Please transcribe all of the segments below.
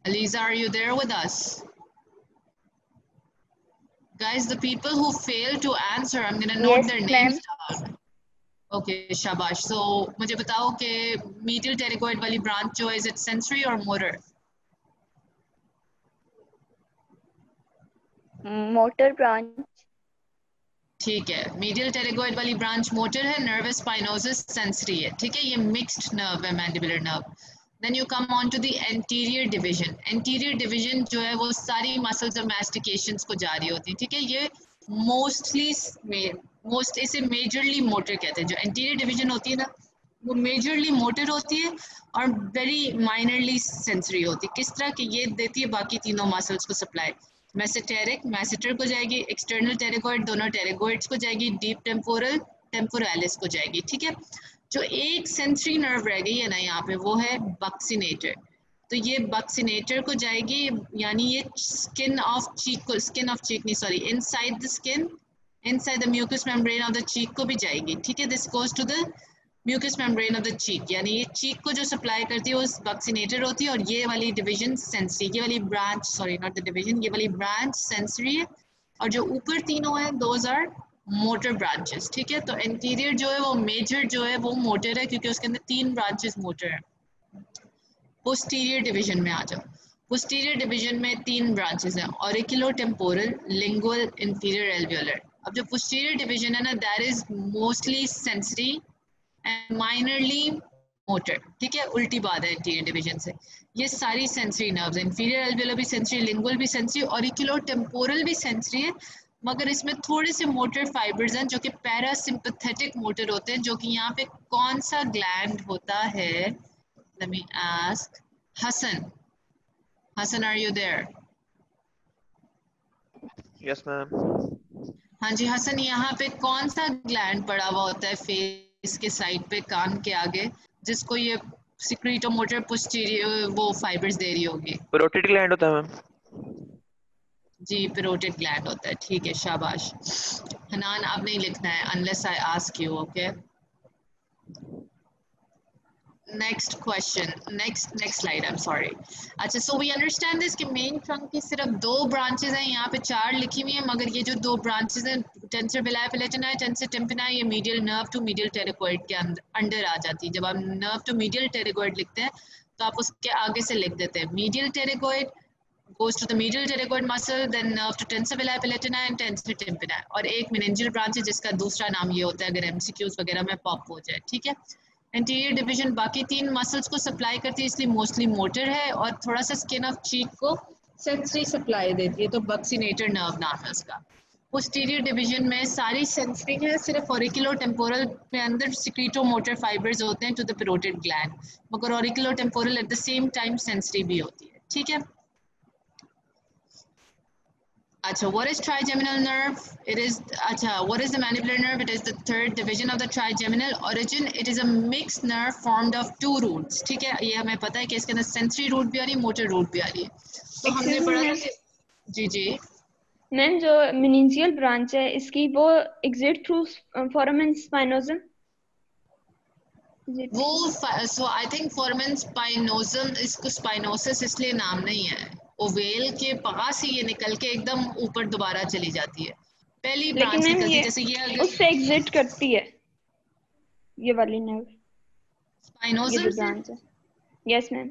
Aliza, are you there with us? Guys, the people who fail to answer, I'm going to note Yes, their ma'am. names down. Okay, शाबाश. So मुझे बताओ कि medial pterygoid वाली branch जो है, is it sensory or motor? Motor branch. ठीक है, medial pterygoid वाली branch motor है, nervus spinosus sensory है. ठीक है, ये mixed nerve है, mandibular nerve. Then you come on to the anterior division. Anterior division जो है वो सारी muscles of mastications को जा रही होती है. ठीक है, ये most इसे majorly motor कहते हैं. जो anterior division होती है ना, वो मेजरली मोटर होती है और वेरी माइनरली सेंसरी होती है. किस तरह की? ये देती है बाकी तीनों मसल्स को सप्लाई. मेसेटेरिक मैसेटर को जाएगी, एक्सटर्नल टेरिगोइड दोनों टेरिगोइड्स को जाएगी, डीप टेम्पोरल टेम्पोरालिस को जाएगी. ठीक है, जो एक सेंसरी नर्व रह गई है ना यहाँ पे, वो है बक्सिनेटर. तो ये बक्सिनेटर को जाएगी, यानी ये स्किन ऑफ चीक नहीं, sorry, inside the skin, inside the mucous membrane of the cheek को भी जाएगी. ठीक है, this goes to the mucous membrane of the cheek, यानी ये चीक को जो सप्लाई करती है वो बक्सिनेटर होती है, और ये वाली डिवीजन सेंसरी, ये वाली branch, sorry not the division, ये वाली ब्रांच सेंसरी है, और जो ऊपर तीनों है दोज आर मोटर ब्रांचेस. ठीक है, तो इंटीरियर जो है वो मेजर जो है वो मोटर है, क्योंकि उसके अंदर 3 ब्रांचेस मोटर है. पोस्टीरियर डिवीजन में आ जाओ. पोस्टीरियर डिवीजन में 3 ब्रांचेस हैं, auriculo temporal, lingual, inferior alveolar. अब जो पोस्टीरियर डिवीजन है ना, that is mostly sensory and minorly motor. ठीक है, उल्टी बात है इंटीरियर डिवीजन से. ये सारी सेंसरी नर्व्स हैं, इंफीरियर एल्वियोलर भी सेंसरी, लिंगुअल भी सेंसरी, ऑरिकुलो टेम्पोरल भी सेंसरी है, मगर इसमें थोड़े से मोटर फाइबर्स हैं जो कि पैरासिम्पैथेटिक मोटर होते हैं. जो कि यहाँ पे कौन सा ग्लैंड होता है? Let me ask Hassan. Hassan, are you there? Yes, ma'am. हाँ जी हसन, यहाँ पे कौन सा ग्लैंड पड़ा हुआ होता है फेस के साइड पे, कान के आगे, जिसको ये सिक्रीटोमोटर पोस्टीरियर वो फाइबर्स दे रही होगी? Parotid gland होता है मैम. जी, पेरोटिड ग्लैंड होता है. ठीक है, शाबाश. हनान, अब नहीं लिखना है unless I ask you, okay? Next question, next slide, I'm sorry. अच्छा, so we understand this कि मेन ट्रंक की सिर्फ 2 ब्रांचेस हैं, यहाँ पे 4 लिखी हुई हैं, मगर ये जो 2 ब्रांचेस हैं, टेंसर विलाई पेलेटिना है, टेंसर टिम्पिना, ये medial nerve to medial pterygoid के अंडर आ जाती है. जब आप नर्व टू मीडियल टेरिगोइड लिखते हैं तो आप उसके आगे से लिख देते हैं medial pterygoid goes to the medial pterygoid muscle, then nerve to tensor villi pallatina and tensor tympani, और एक meningeal branch है जिसका दूसरा नाम ये होता है अगर MCQs वगैरह में पॉप हो जाए. ठीक है, एंटीरियर डिवीजन बाकी 3 मसल्स को सप्लाई करती है, इसलिए मोस्टली मोटर है, और थोड़ा सा स्किन ऑफ चीक को सेंसरी सप्लाई देती है, तो बक्सिनेटर नर्व नाम है उसका. पोस्टीरियर डिवीजन में सारी सेंसरी है, सिर्फ ऑरिकुलो टेम्पोरल में अंदर सिक्रीटो मोटर फाइबर्स होते हैं टू द पेरोटिड ग्लैंड, मगर auriculo temporal at the same time sensory भी होती है. ठीक है, अच्छा, what is trigeminal nerve? It is, अच्छा, what is the mandibular nerve? It is the 3rd division of the trigeminal origin. It is a mixed nerve formed of 2 roots. ठीक है, ये हमें पता है कि इसके अंदर sensory root भी आ रही है, motor root भी आ रही है. तो हमने पढ़ा था कि जी जी मैम, जो meningeal branch है इसकी वो exit through foramen spinosum. वो so I think foramen spinosum, इसको spinosus इसलिए नाम नहीं है, ओवेल के पास ही ये निकल के एकदम ऊपर दोबारा चली जाती है. पहली ब्रांच निकलती है, जैसे ये अगर उससे एग्जिट करती है ये वाली नर्व, स्पाइनोसम से. Yes ma'am.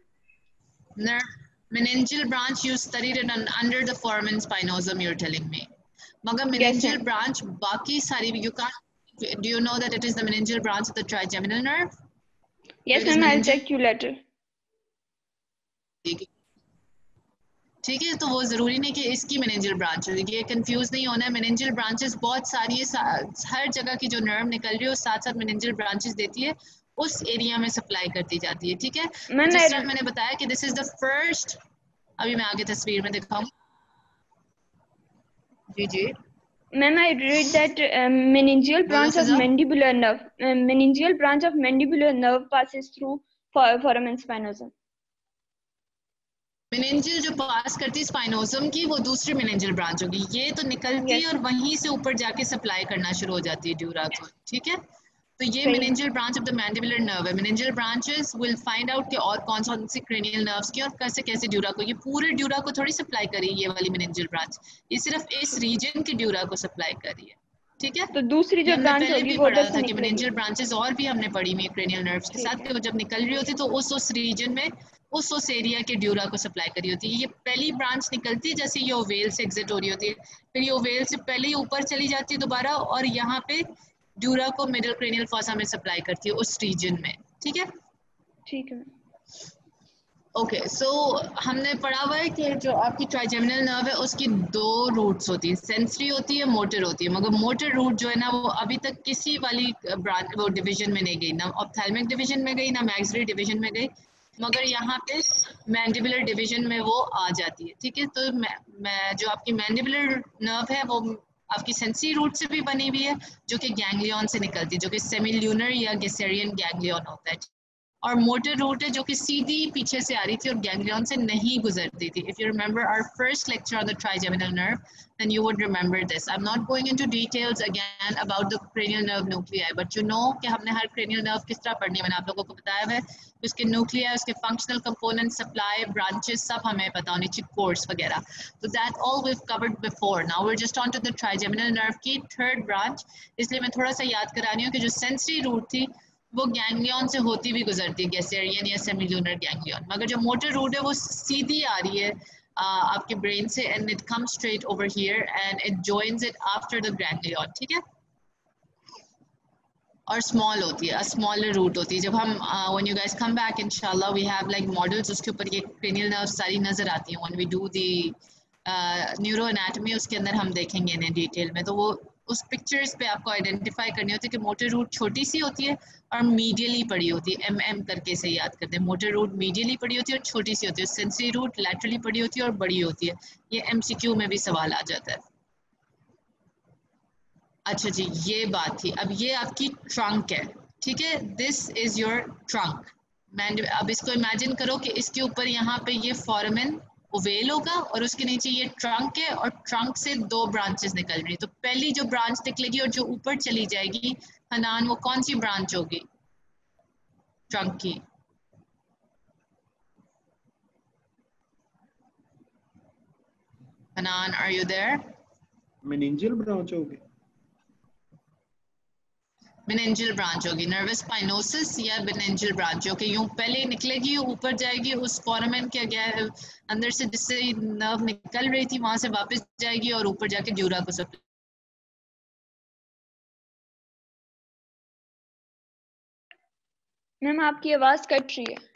meningeal branch you studied it under the foramen spinosum, you're telling me. मगर meningeal branch बाकी सारी, you can't, do you know that it is the meningeal branch of the trigeminal nerve? Yes ma'am, I'll check you later. ठीक है, तो वो जरूरी नहीं कि इसकी मेनिंजियल ब्रांच है, ये कंफ्यूज नहीं होना है. मेनिंजियल ब्रांचेस बहुत सारी है, हर जगह की जो नर्व निकल रही है साथ साथ मेनिंजियल ब्रांचेस देती है, उस एरिया में सप्लाई करती जाती है. ठीक है, जिस तरह मैंने बताया कि दिस इज द फर्स्ट, अभी मैं आगे तस्वीर में दिखाऊं. जी जी Ma'am, I read that meningeal branch of mandibular nerve, meningeal branch of mandibular nerve passes through foramen spinosum. Meningeal जो पास करती है स्पाइनोसम की, वो दूसरी मेनिंजियल ब्रांच होगी. ये तो निकलती है और वहीं से ऊपर जाके सप्लाई करना शुरू हो जाती है ड्यूरा को. ठीक है, तो ये meningeal branch of the mandibular nerve है. Meningeal branches will find out कि और कौन से cranial nerves की और कैसे कैसे ड्यूरा को, ये पूरे ड्यूरा को थोड़ी सप्लाई करी ये वाली meningeal branch, ये सिर्फ इस रीजन के ड्यूरा को सप्लाई करी है. ठीक है, तो दूसरी जो ब्रांच होगी वो पढ़ा उधर से था कि निकलेगी. meningeal branches और भी हमने पढ़ी हुई cranial nerves के साथ, कि वो जब निकल रही होती तो उस रीजन में उस एरिया के ड्यूरा को सप्लाई करी होती है. ये पहली ब्रांच निकलती है जैसे ये ओवेल से एग्जिट हो रही होती है, फिर ये ओवेल से पहले ही ऊपर चली जाती है दोबारा और यहाँ पे ड्यूरा को मिडिल क्रेनियल फॉसा में सप्लाई करती है उस रीजन में. ठीक है, ठीक है. ओके, सो हमने पढ़ा हुआ है कि जो आपकी ट्राइजेमिनल नर्व है उसकी दो रूट्स होती हैं, सेंसरी होती है, मोटर होती है. मगर मोटर रूट जो है ना वो अभी तक किसी वाली ब्रांच वो डिवीजन में नहीं गई, ना ऑप्थेल्मिक डिवीजन में गई ना मैक्सिलरी डिवीजन में गई, मगर यहाँ पे मैंडिबुलर डिवीजन में वो आ जाती है. ठीक है, तो मैं जो आपकी मैंडिबुलर नर्व है वो आपकी सेंसरी रूट से भी बनी हुई है जो कि गैंग्लियन से निकलती है, जो कि सेमिल्यूनर या गेसेरियन गैंग्लियन होता है. और मोटर रूट है जो कि सीधी पीछे से आ रही थी और गैंग्लियन से नहीं गुजरती थी. If you remember our first lecture on the trigeminal nerve then you would remember this. I'm not going into details again about the cranial nerve nuclei, but you know कि हमने हर cranial nerve किस तरह पढ़नी है, मैंने आप लोगों को बताया है. उसके nuclei, उसके functional components, supply, branches सब हमें पता होनी चाहिए, course वगैरह. So that all we've covered before. Now we're just on to the trigeminal nerve की third branch. इसलिए मैं थोड़ा सा याद करा रही हूँ कि जो sensory root थी वो गैंग्लियन से होती भी गुजरती है, गैसेरियन या सेमिल्यूनर गैंग्लियन, मगर जो मोटर रूट है वो सीधी आ रही है आपके ब्रेन से and it comes straight over here and it joins it after the ganglion. ठीक है, और स्मॉल होती है, स्मॉलर रूट होती है. जब हम when you guys come back इंशाल्लाह वी हैव लाइक मॉडल्स, उसके ऊपर ये क्रेनियल नर्व सारी नजर आती हैं. When we do the neuroanatomy उसके अंदर हम देखेंगे इन्हें डिटेल में, तो वो उस पिक्चर्स पे आपको आइडेंटिफाई करनी होती है कि मोटर रूट छोटी सी होती है और मीडियली पड़ी होती है. एम करके से याद करते हैं, मोटर रूट मीडियली पड़ी होती है और छोटी सी होती है. सेंसरी रूट लैटरली पड़ी होती है और बड़ी होती है. ये एमसीक्यू में भी सवाल आ जाता है. अच्छा जी, ये बात थी. अब ये आपकी ट्रंक है. ठीक है, दिस इज योर ट्रंक. अब इसको इमेजिन करो कि इसके ऊपर यहाँ पे ये फोरामेन ओवेल होगा और उसके नीचे ये ट्रंक है और ट्रंक से दो ब्रांचेस निकल रही. तो पहली जो ब्रांच निकलेगी और जो ऊपर चली जाएगी हनान, वो कौन सी ब्रांच होगी ट्रंक की? Hanan, are you there? Meningeal branch होगी. मेनिंजियल ब्रांच होगी. नर्वस स्पाइनोसिस या मेनिंजियल ब्रांच जो कि यूं पहले निकलेगी, ऊपर जाएगी उस फोरामेन के अंदर से जिससे नर्व निकल रही थी वहां से वापस जाएगी और ऊपर जाके ड्यूरा को सप्लाई. मैम आपकी आवाज कट रही है.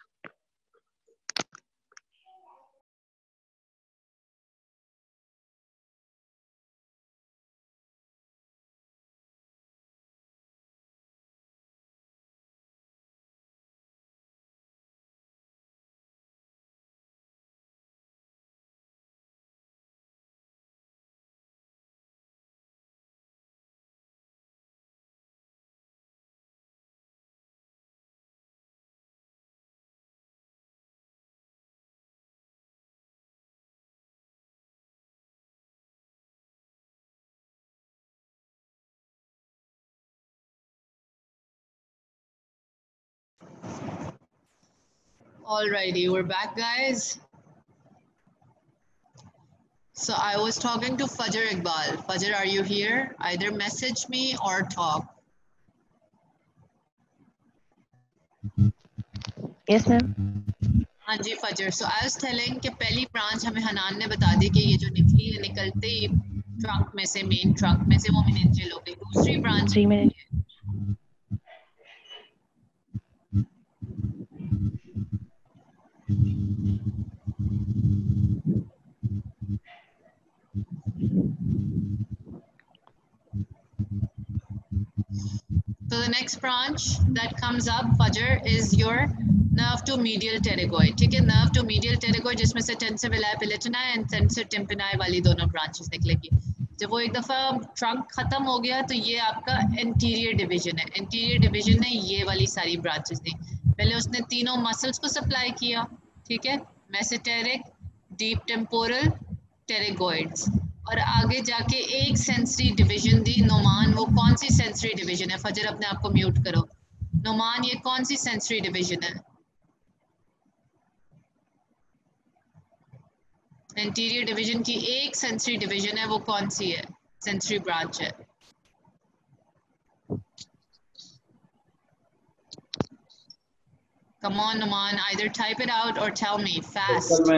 Alrighty, we're back, guys. So I was talking to Fajr Iqbal. Fajr, are you here? Either message me or talk. Yes, ma'am. हाँ जी फजर. So I was telling कि पहली ब्रांच हमें हनान ने बता दी कि ये जो निकली है निकलते ही ट्रंक में से, मेन ट्रंक में से, वो मेनिंजियल हो गई. दूसरी branch 3 minutes. So the next branch that comes up, Fajr, is your nerve to medial pterygoid. ठीक है, nerve to medial pterygoid जिसमें से tensor villi palatini and tensor tympani वाली दोनों branches निकलेगी. जब वो एक दफ़ा ट्रंक ख़त्म हो गया तो ये आपका एंटीरियर डिवीजन है. एंटीरियर डिवीजन ने ये वाली सारी ब्रांचेस दी. पहले उसने तीनों मसल्स को सप्लाई किया. ठीक है, मेसेटेरिक, डीप टेम्पोरल, टेरिगोइड्स. और आगे जाके एक सेंसरी डिवीजन दी नोमान, वो कौन सी सेंसरी डिवीजन है? फजर अपने आप को म्यूट करो। नोमान ये कौन सी सेंसरी डिवीजन है? एंटीरियर डिवीजन की एक सेंसरी डिवीजन है, वो कौन सी है? सेंसरी ब्रांच है। Come on, Naman, either type it out or tell me fast.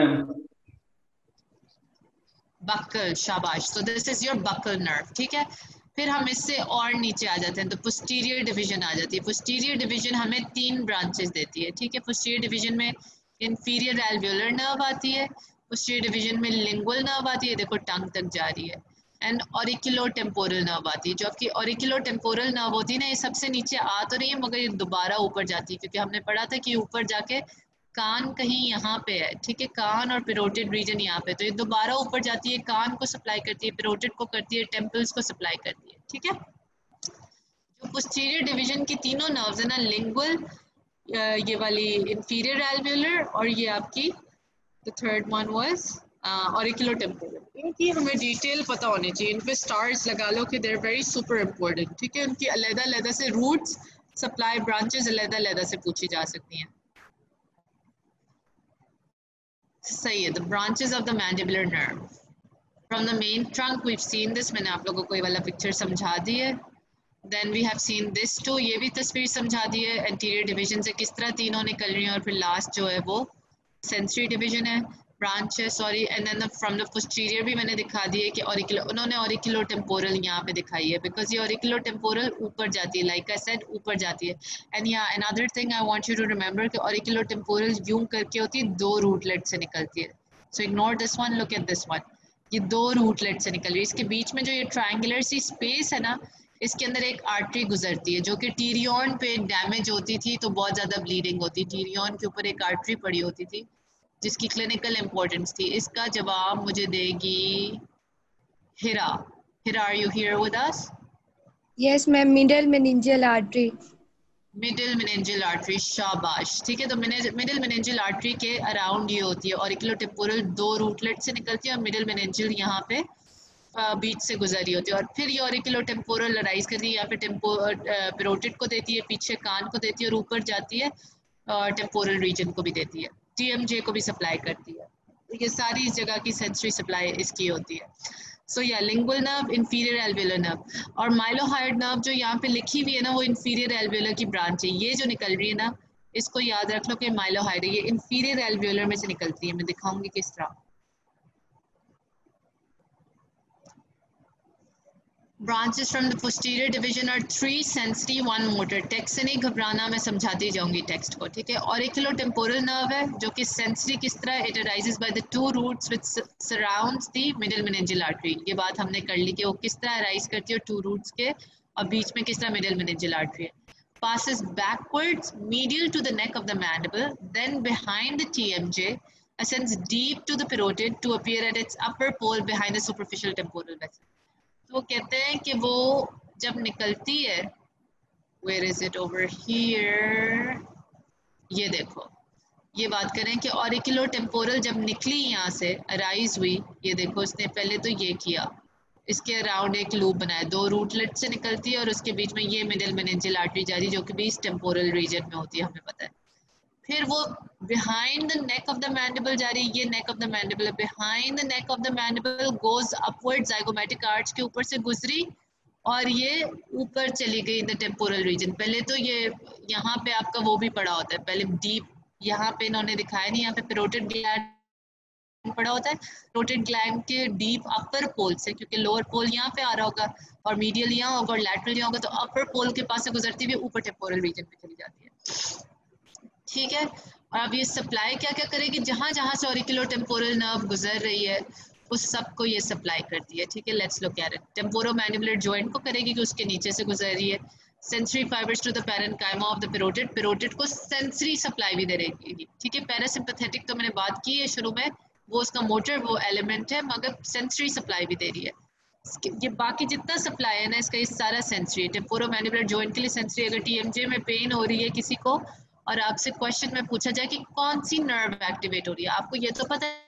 Buccal, शाबाश। So this is your buccal nerve, ठीक है। फिर हम इससे और नीचे आ जाते हैं तो posterior division आ जाती है। posterior division हमें 3 branches देती है, ठीक है। posterior division में inferior alveolar nerve आती है, posterior division में lingual nerve आती है, देखो टंग तक जा रही है, एंड ऑरिकुलोटेम्पोरल नर्व आती है। जो आपकी ऑरिकुलोटेम्पोरल नर्व होती है ना, ये सबसे नीचे आ तो रही है मगर ये दोबारा ऊपर जाती है, क्योंकि हमने पढ़ा था कि ऊपर जाके कान कहीं यहाँ पे है, ठीक है, कान और पेरोटिड रीजन यहाँ पे, तो ये दोबारा ऊपर जाती है, कान को सप्लाई करती है, पेरोटिड को करती है, टेम्पल्स को सप्लाई करती है, ठीक है। जो पोस्टीरियर डिवीजन की तीनों नर्व्स है ना, लिंगुअल, ये वाली इंफीरियर एल्वियोलर, और ये आपकी the third one was auriculotemporal. इनकी हमें डिटेल पता होनी चाहिए, इन पे स्टार्स लगा लो कि they are very super important, ठीक है। उनकी अलग-अलग से रूट्स, सप्लाई ब्रांचेस अलग-अलग से पूछी जा सकती हैं। सही है। The branches of the mandibular nerve from the main trunk, we have seen this, मैंने आप लोगों को ये वाला पिक्चर समझा दी है। Then we have seen this too, ये भी तस्वीर समझा दी है, एंटीरियर डिवीजन से किस तरह तीनों निकल रही हैं, और फिर लास्ट जो है वो सेंसरी डिवीजन है, ब्रांच है, sorry, and then from the posterior भी मैंने दिखा दी है कि उन्होंने ऑरिकुलोटेम्पोरल यहाँ पे दिखाई है, बिकॉज ये ऑरिकुलोटेम्पोरल ऊपर जाती है, लाइक आई सेड ऊपर जाती है। एंड या another thing I want you to remember कि ऑरिकुलोटेम्पोरल यूं करके होती है, 2 रूटलेट से निकलती है। So ignore this one, look at this one, ये 2 रूटलेट से निकल रही है। इसके बीच में जो ये ट्रायंगुलर सी स्पेस है ना, इसके अंदर एक आर्टरी गुजरती है, जो कि टीरियन पे डैमेज होती थी तो बहुत ज़्यादा ब्लीडिंग होती, टीरियन के ऊपर एक आर्टरी पड़ी होती थी जिसकी क्लिनिकल इंपॉर्टेंस थी। इसका जवाब मुझे देगी Hira. Hira, are you here with us? Yes ma'am, middle meningeal artery. Middle meningeal artery, शाबाश, ठीक है। तो मिडिल मेनिंजियल आर्टरी के अराउंड ये होती है, ऑरिकुलोटेम्पोरल 2 रूटलेट से निकलती है और मिडिल मेनिंजियल यहाँ पे बीच से गुजरी होती है, और फिर ये ऑरिकुलोटेम्पोरल राइज करती है, यहाँ पे पेरोटिड को देती है, पीछे कान को देती है और ऊपर जाती है और टेम्पोरल रीजन को भी देती है, टीएमजे को भी सप्लाई करती है। ये सारी इस जगह की सेंसरी सप्लाई इसकी होती है। सो या lingual nerve, inferior alveolar nerve, और माइलोहाइड नर्व जो यहाँ पे लिखी हुई है ना, वो इंफीरियर एल्वियोलर की ब्रांच है। ये जो निकल रही है ना, इसको याद रख लो कि माइलोहाइड है, ये इंफीरियर एल्वियोलर में से निकलती है। मैं दिखाऊंगी किस तरह। Branches from the posterior division are 3 sensory, 1 motor. Text से नहीं घबराना, मैं समझाती जाऊंगी टेक्स्ट को, ठीक है। ऑरिकुलोटेम्पोरल नर्व है जो कि सेंसरी किस तरह, it arises by the 2 roots which surrounds the middle meningeal artery. ये बात हमने कर ली कि वो किस तरह अराइज करती है, 2 रूट्स के और बीच में किस तरह मिडिल मेनिंजियल आर्टरी है। Passes backwards medial to the neck of the mandible, then behind the TMJ, ascends deep to the parotid to appear at its upper pole behind the superficial temporal vessel. तो कहते हैं कि वो जब निकलती है, where is it over here, ये देखो, ये बात करें कि ऑरिकुलोटेम्पोरल जब निकली यहाँ से अराइज हुई, ये देखो इसने पहले तो ये किया, इसके अराउंड एक लूप बनाया, 2 रूटलेट से निकलती है और उसके बीच में ये मिडिल मेनिंजियल आर्टरी जा रही है जो कि बीच टेम्पोरल रीजन में होती है, हमें पता है। फिर वो behind the neck of the mandible जा रही है, ये नेक ऑफ द मैंडिबल है, behind the neck of the mandible goes upward, zygomatic arch के ऊपर से गुजरी और ये ऊपर चली गई इन द टेम्पोरल रीजन। पहले तो ये यहाँ पे आपका वो भी पड़ा होता है, पहले डीप, यहाँ पे इन्होंने दिखाया नहीं, यहाँ पे पेरोटिड ग्लैंड पड़ा होता है, पेरोटिड ग्लैंड के डीप अपर पोल से, क्योंकि लोअर पोल यहाँ पे आ रहा होगा और मीडियल यहाँ होगा और लैटरल यहाँ होगा, तो अपर पोल के पास से गुजरती हुई ऊपर टेम्पोरल रीजन पे चली जाती है, ठीक है। और अब ये सप्लाई क्या क्या करेगी, जहां जहां से ऑरिकुलोटेम्पोरल नर्व गुजर रही है उस सब को ये सप्लाई करती है, ठीक है। Let's look at it. Temporomandibular joint को करेगी कि उसके नीचे से गुजर रही है, sensory fibers to the parenchyma of the parotid, parotid को सेंसरी सप्लाई भी दे रहेगी, ठीक है। पैरासिम्पैथेटिक तो मैंने बात की है शुरू में, वो उसका मोटर वो एलिमेंट है, मगर सेंसरी सप्लाई भी दे रही है। ये बाकी जितना सप्लाई है ना इसका, ये सारा सेंसरी है। टेम्पोरोमैंडिबुलर जॉइंट के लिए सेंसरी, अगर टीएमजे में पेन हो रही है किसी को और आपसे क्वेश्चन में पूछा जाए कि कौन सी नर्व एक्टिवेट हो रही है, आपको ये तो पता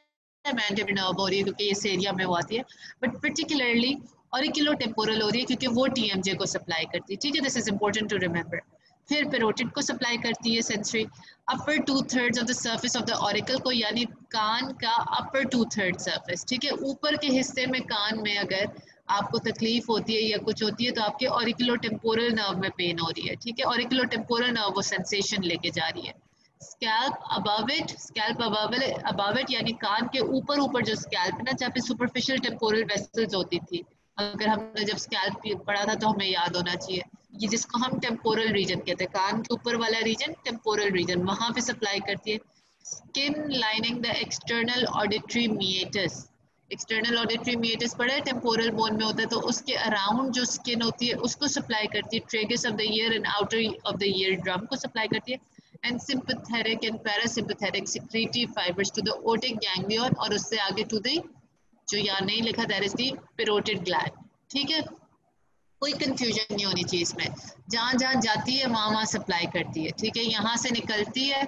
मैंडिबुलर नर्व हो रही है क्योंकि इस एरिया में वो आती है, बट पर्टिकुलरली ऑरिकुलोटेम्पोरल हो रही है क्योंकि वो टीएमजे को सप्लाई करती है, ठीक है, this is important to remember. फिर पेरोटिड को सप्लाई करती है sensory, upper 2/3 of the surface of the auricle को, यानी कान का अपर 2/3 सर्फेस, ठीक है, ऊपर के हिस्से में कान में अगर आपको तकलीफ होती है या कुछ होती है तो आपके ऑरिकुलोटेम्पोरल नर्व में पेन हो रही है, ठीक है, ऑरिकुलोटेम्पोरल नर्व वो सेंसेशन लेके जा रही है। स्कैल्प अबव इट यानी कान के ऊपर ऊपर जो स्कैल्प है ना, जहाँ पे सुपरफिशियल टेम्पोरल वेसल्स होती थी, अगर हमने जब स्कैल्प पढ़ा था तो हमें याद होना चाहिए, ये जिसको हम टेम्पोरल रीजन कहते हैं, कान के ऊपर वाला रीजन टेम्पोरल रीजन, वहां पे सप्लाई करती है। Skin lining the external auditory meatus, external auditory meatus पड़ा है, टेम्पोरल बोन में होता है, तो उसके अराउंड जो स्किन होती है उसको सप्लाई करती है, tragus of the ear and outer of the ear drum को सप्लाई करती है, and sympathetic and parasympathetic secretory fibers to the otic ganglion, और उससे आगे टू द, जो यहाँ नहीं लिखा, that is the parotid gland, ठीक है, कोई कंफ्यूजन नहीं होनी चाहिए इसमें, जहाँ जहाँ जाती है वहाँ वहाँ सप्लाई करती है, ठीक है, यहाँ से निकलती है,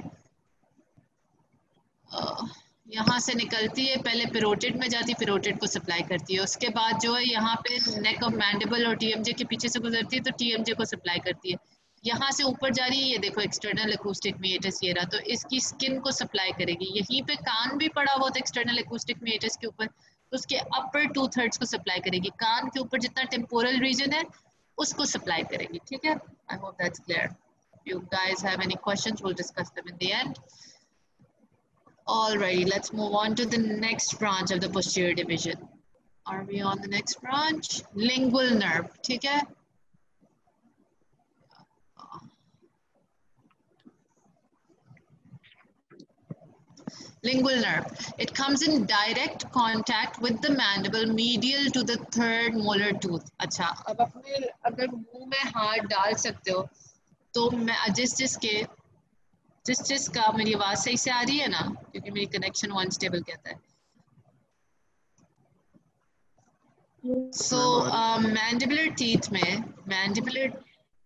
यहाँ से निकलती है, पहले पेरोटिड में जाती है, पेरोटिड को सप्लाई करती है, उसके बाद जो है यहाँ पे नेक ऑफ मैंडिबल और टीएमजे के पीछे से गुजरती है तो टीएमजे को सप्लाई करती है, यहाँ से ऊपर जा रही है, ये देखो एक्सटर्नल एकूस्टिक मीएटस ये रहा, तो इसकी स्किन को सप्लाई करेगी, यहीं पे कान भी पड़ा हुआ था एक्सटर्नल एकूस्टिक मीएटस के ऊपर, तो उसके अपर 2/3 को सप्लाई करेगी, कान के ऊपर जितना टेम्पोरल रीजन है उसको सप्लाई करेगी, ठीक है, I hope that's clear. You guys have any questions, we'll discuss them in the end. Alrighty, let's move on to the next branch of the posterior division. Are we on the next branch? Lingual nerve, ठीक है, lingual nerve. It comes in direct contact with the mandible medial to the third molar tooth. अच्छा, अब अपने अगर मुंह में हाथ डाल सकते हो तो मैं जिसका मेरी आवाज सही से आ रही है ना, क्योंकि मेरी कनेक्शन अनस्टेबल कहता है, सो मैंडिबुलर टीथ में मैंडिबुलर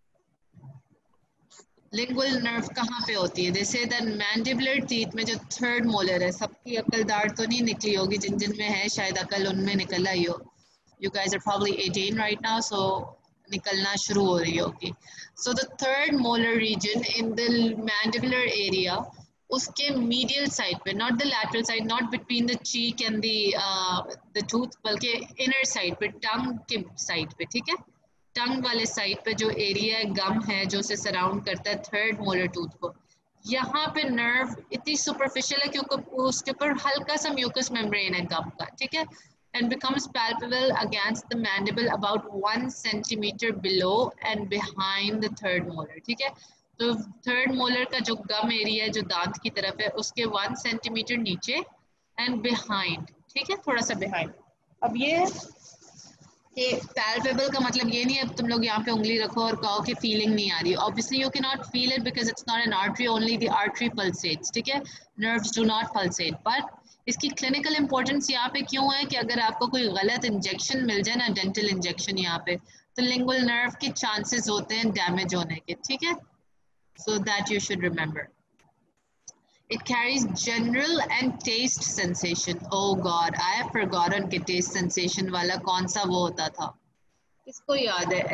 लिंगुअल नर्व कहाँ पे होती है, जैसे दैट मैंडिबुलर टीथ में जो थर्ड मोलर है, सबकी अक्लदार तो नहीं निकली होगी, जिन जिन में है शायद अकल उनमें निकल आई हो, you guys are probably 18 right now, so निकलना शुरू हो रही होगी, so the third molar region in the mandibular area, उसके medial side पे, not the lateral side, not between the cheek and the tooth, बल्कि inner side पे, tongue के side पे, ठीक है, टंग वाले साइड पे जो एरिया गम है जो उसे सराउंड करता है थर्ड मोलर टूथ को, यहाँ पे नर्व इतनी सुपरफिशियल है क्योंकि उसके ऊपर हल्का सा म्यूकस मेम्ब्रेन है गम का, ठीक है, and becomes palpable against the mandible about 1 centimetre below and behind the third molar, ठीक है, तो थर्ड मोलर का जो गम एरिया है जो दांत की तरफ है उसके 1 सेंटीमीटर नीचे एंड बिहाइंड, ठीक है, थोड़ा सा बिहाइंड। अब ये पैल्पेबल का मतलब ये नहीं है तुम लोग यहाँ पे उंगली रखो और कहो कि फीलिंग नहीं आ रही, obviously you can not feel it because it's not an artery, only the artery pulsates, ठीक है, nerves do not pulsate, but इसकी क्लिनिकल इंपॉर्टेंस यहाँ पे क्यों है कि अगर आपको कोई गलत इंजेक्शन मिल जाए ना, डेंटल इंजेक्शन यहाँ पे, तो लिंगुअल नर्व के चांसेस होते हैं डैमेज होने के, ठीक है, so that you should remember. It carries general and taste sensation. Oh God, I have forgotten कि taste sensation वाला कौन सा वो होता था, किसको याद है,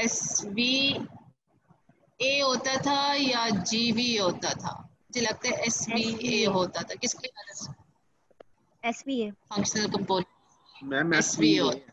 SVA होता था या GV होता था, मुझे लगता है SVA होता था, किसको याद है, SVA functional component, ma'am SVA होता,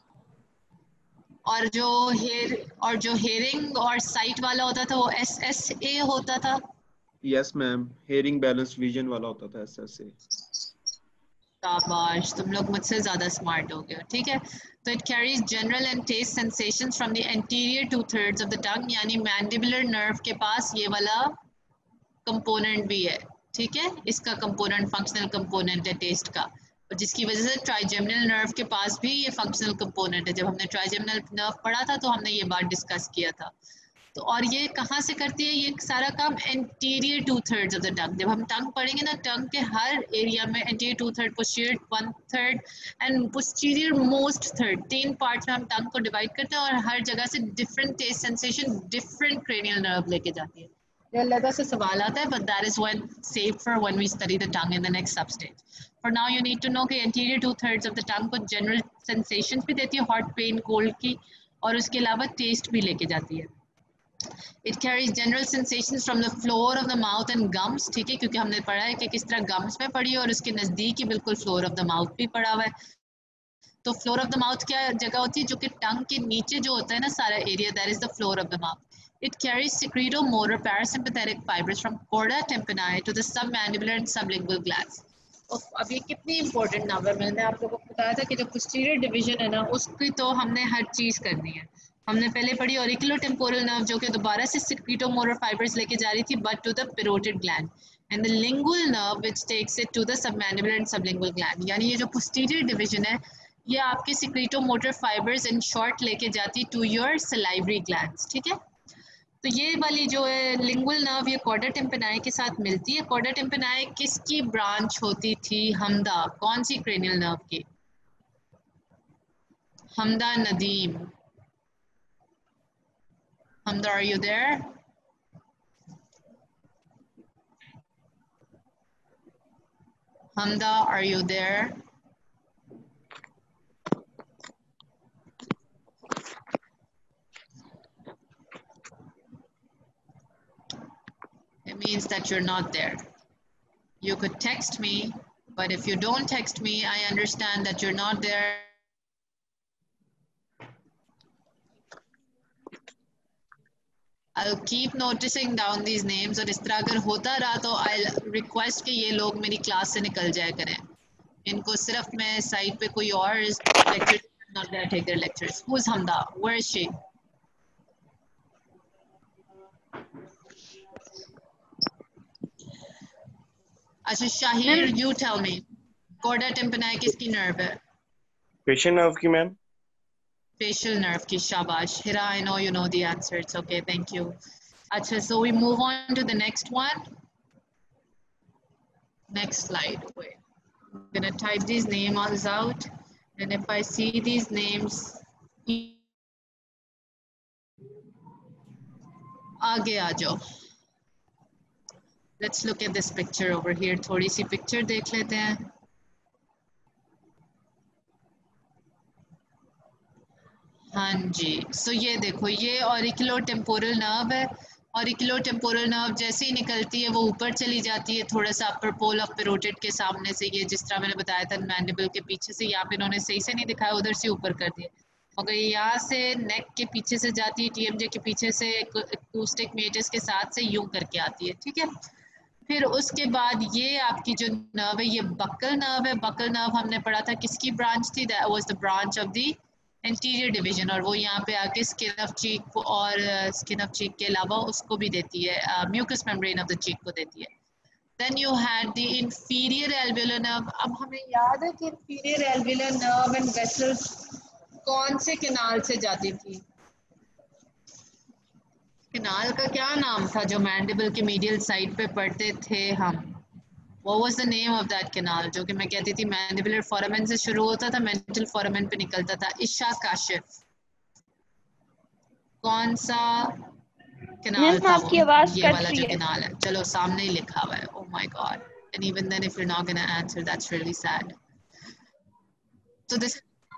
और जो हेयरिंग और साइट वाला होता था वो SSA होता था। Yes ma'am, hearing balance vision वाला होता था SSA। शाबाश, तुम लोग मुझसे ज्यादा स्मार्ट हो गए, ठीक है, तो it carries general and taste sensations from the anterior 2/3 of the tongue, यानी मैंडिबुलर नर्व के पास ये वाला कंपोनेंट भी है, ठीक है, इसका कंपोनेंट फंक्शनल कंपोनेंट है टेस्ट का, और जिसकी वजह से ट्राइजेमिनल नर्व के पास भी ये फंक्शनल कंपोनेंट है, जब हमने ट्राइजेमिनल नर्व पढ़ा था तो हमने ये बात डिस्कस किया था, तो और ये कहाँ से करती है ये सारा काम, एंटीरियर 2/3 ऑफ द टंग, जब हम टंग पढ़ेंगे ना, टंग के हर एरिया में anterior 2/3, posterior 1/3 and posterior most third, 3 parts में हम टंग को डिवाइड करते हैं, और हर जगह से different taste sensation different cranial nerve लेके जाती है, अलग से सवाल आता है, but that is when safer when we study the tongue in the next substage. For now you need to know कि anterior 2/3 of the tongue को general sensations भी देती है, hot pain, cold की, और उसके अलावा taste भी लेके जाती है. It carries general sensations from the floor of the mouth and gums, ठीक है, क्योंकि हमने पढ़ा है कि किस तरह gums में पढ़ी है और उसके नज़दीक ही बिल्कुल floor of the mouth भी पढ़ा हुआ है. तो फ्लोर ऑफ द माउथ क्या जगह होती है, जो कि टंग के नीचे जो होता है ना सारा area, that is the floor of the mouth. It carries secretomotor parasympathetic fibers from chorda tympani to the submandibular and sublingual glands. अब ये कितनी इंपॉर्टेंट नाम है. मैंने आप लोगों को बताया था कि जो posterior डिवीजन है ना उसकी तो हमने हर चीज़ करनी है. हमने पहले पढ़ी auriculotemporal nerve जो कि दोबारा से secretomotor fibers लेके जा रही थी but to the parotid gland, and the lingual nerve which takes it to the submandibular and sublingual gland. यानी ये जो posterior division है ये आपके secretomotor fibers in short लेके जाती to your salivary glands, ठीक है. तो ये वाली जो है lingual nerve ये chorda tympani के साथ मिलती है. chorda tympani किसकी ब्रांच होती थी? हमदा. कौन सी cranial nerve की? हमदा Nadeem. Hamda, are you there? Hamda, are you there? It means that you're not there. You could text me, but if you don't text me, I understand that you're not there. I'll keep noticing down these names, और इस तरह अगर होता रहा तो I'll request कि ये लोग मेरी क्लास से निकल जाया करें. इनको सिर्फ मैं साइड पे कोई और lecture, not gonna take their lectures. Who's Hamda? Where is she? अच्छा Shahir, you tell me. chorda tympani किसकी nerve है? facial nerve की मैम. Facial nerve की. शाबाश. Hira, I know you know the answer. It's okay. Thank you. अच्छा, so we move on to the next one. Next slide. Wait. I'm gonna type these names out, and if I see these names, आगे आ जाओ. Let's look at this picture over here. थोड़ी सी picture देख लेते हैं. हाँ जी. So ये देखो, ये auriculotemporal nerve है. Auriculotemporal nerve जैसे ही निकलती है वो ऊपर चली जाती है थोड़ा सा upper pole of parotid के सामने से. ये जिस तरह मैंने बताया था mandible के पीछे से, यहाँ पे इन्होंने सही से नहीं दिखाया, उधर से ऊपर कर दिया. मगर यहाँ से neck के पीछे से जाती है, TMJ के पीछे से acoustic meatus के साथ से यूं करके आती है, ठीक है. फिर उसके बाद ये आपकी जो नर्व है ये बक्कल नर्व है. बक्कल नर्व हमने पढ़ा था किसकी ब्रांच थी? That was the branch of the anterior division, और वो यहाँ पे आके स्किन ऑफ चीक और स्किन ऑफ चीक के अलावा उसको भी देती है, mucous membrane of the cheek को देती है. Then you had the inferior alveolar nerve. अब हमें याद है कि inferior alveolar nerve and vessels कौन से कैनाल से जाती थी? कैनाल का क्या नाम था जो मैंडिबल के मीडियल साइड पे पढ़ते थे हम? What was the name of that canal? जो कि मैं कहती थी मैंडिबुलर फोरामेन से शुरू होता था, मेंटल फोरामेन पे निकलता था. इशा काशिफ. कौन सा कैनाल था वो? ये वाला जो कैनाल है. चलो सामने ही लिखा हुआ है. Oh my God. And even then if you're not going to answer, that's really sad. So this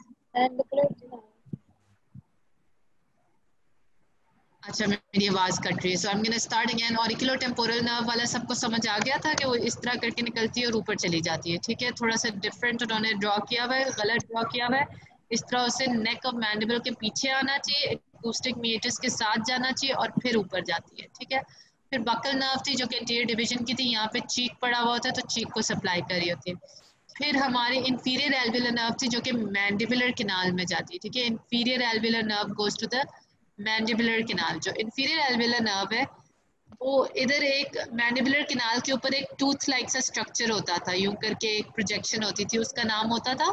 अच्छा मेरी आवाज कट रही है. So I am gonna start again. Auriculotemporal nerve वाला सबको समझ आ गया था कि वो इस तरह करके निकलती है और ऊपर चली जाती है, ठीक है. थोड़ा सा डिफरेंट उन्होंने ड्रॉ किया हुआ है, गलत ड्रॉ किया हुआ है. इस तरह उसे नेक ऑफ मैंडिबल के पीछे आना चाहिए, एकूस्टिक मीएटस के साथ जाना चाहिए और फिर ऊपर जाती है, ठीक है. फिर बक्कल नर्व थी जो कि एंटीरियर डिवीजन की थी, यहाँ पे चीक पड़ा हुआ होता है तो चीक को सप्लाई कर रही होती है. फिर हमारी इंफीरियर एल्वियोलर नर्व थी जो कि मैंडिबुलर कैनाल में जाती है, ठीक है. Inferior alveolar nerve goes to the mandibular canal. जो इंफीरियर एल्वियोलर नर्व है वो इधर एक मैंडिबुलर कैनाल के ऊपर एक टूथ लाइक सा स्ट्रक्चर होता था, यूं करके एक प्रोजेक्शन होती थी, उसका नाम होता था,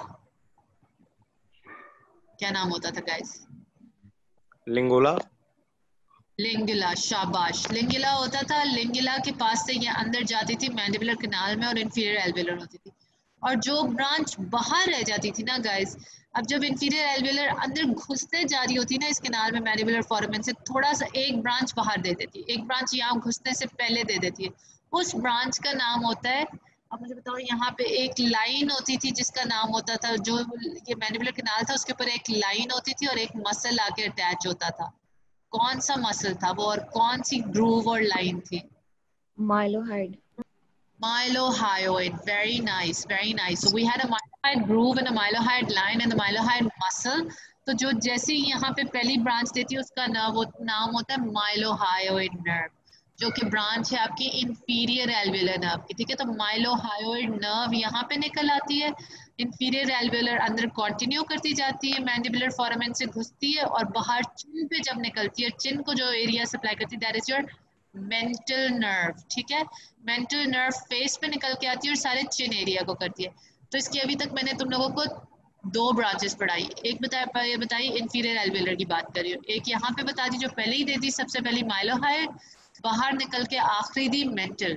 क्या नाम होता था गाइस? लिंगुला. लिंगुला. शाबाश. लिंगुला होता था. लिंगुला के पास से ये अंदर जाती थी मैंडिबुलर कैनाल में और इंफीरियर एल्वियोलर होती थी. और जो ब्रांच बाहर रह जाती थी ना गाइस, अब जब इंफीरियर एल्वियोलर अंदर घुसते जा रही होती ना इस कैनाल में मैंडिबुलर फोरामेन से, थोड़ा सा एक ब्रांच बाहर दे देती है, एक ब्रांच यहाँ घुसने से पहले दे देती है, उस ब्रांच का नाम होता है, अब मुझे बताओ, यहाँ पे एक लाइन होती थी जिसका नाम होता था, जो ये मैंडिबुलर कैनाल था उसके ऊपर एक लाइन होती थी और एक मसल आके अटैच होता था। कौन सा मसल था वो और कौन सी ग्रूव और लाइन थी? Mylohyoid. Mylohyoid. Very nice, very nice. So we had a mylohyoid groove and a mylohyoid line and the mylohyoid muscle. तो जो जैसे ही यहाँ पे पहली ब्रांच देती है उसका नाम होता है mylohyoid nerve, जो कि ब्रांच है आपकी इंफीरियर एल्वियोलर नर्व की, ठीक है। तो mylohyoid nerve यहाँ पे निकल आती है, इंफीरियर एल्वियोलर अंदर कंटिन्यू करती जाती है, मैंडिबुलर फोरामेन से घुसती है और बाहर चिन पे जब निकलती है, चिन को जो एरिया सप्लाई करती है that is your mental nerve, ठीक है। मेंटल नर्व फेस पे निकल के आती है और सारे चिन एरिया को करती है। तो इसकी अभी तक मैंने तुम लोगों को दो ब्रांचेस पढ़ाई, एक बताई इंफीरियर एल्वियोलर की बात करी, एक यहाँ पे बता दी जो पहले ही दे दी, सबसे पहली माइलोहाइड, बाहर निकल के आखिरी दी मेंटल।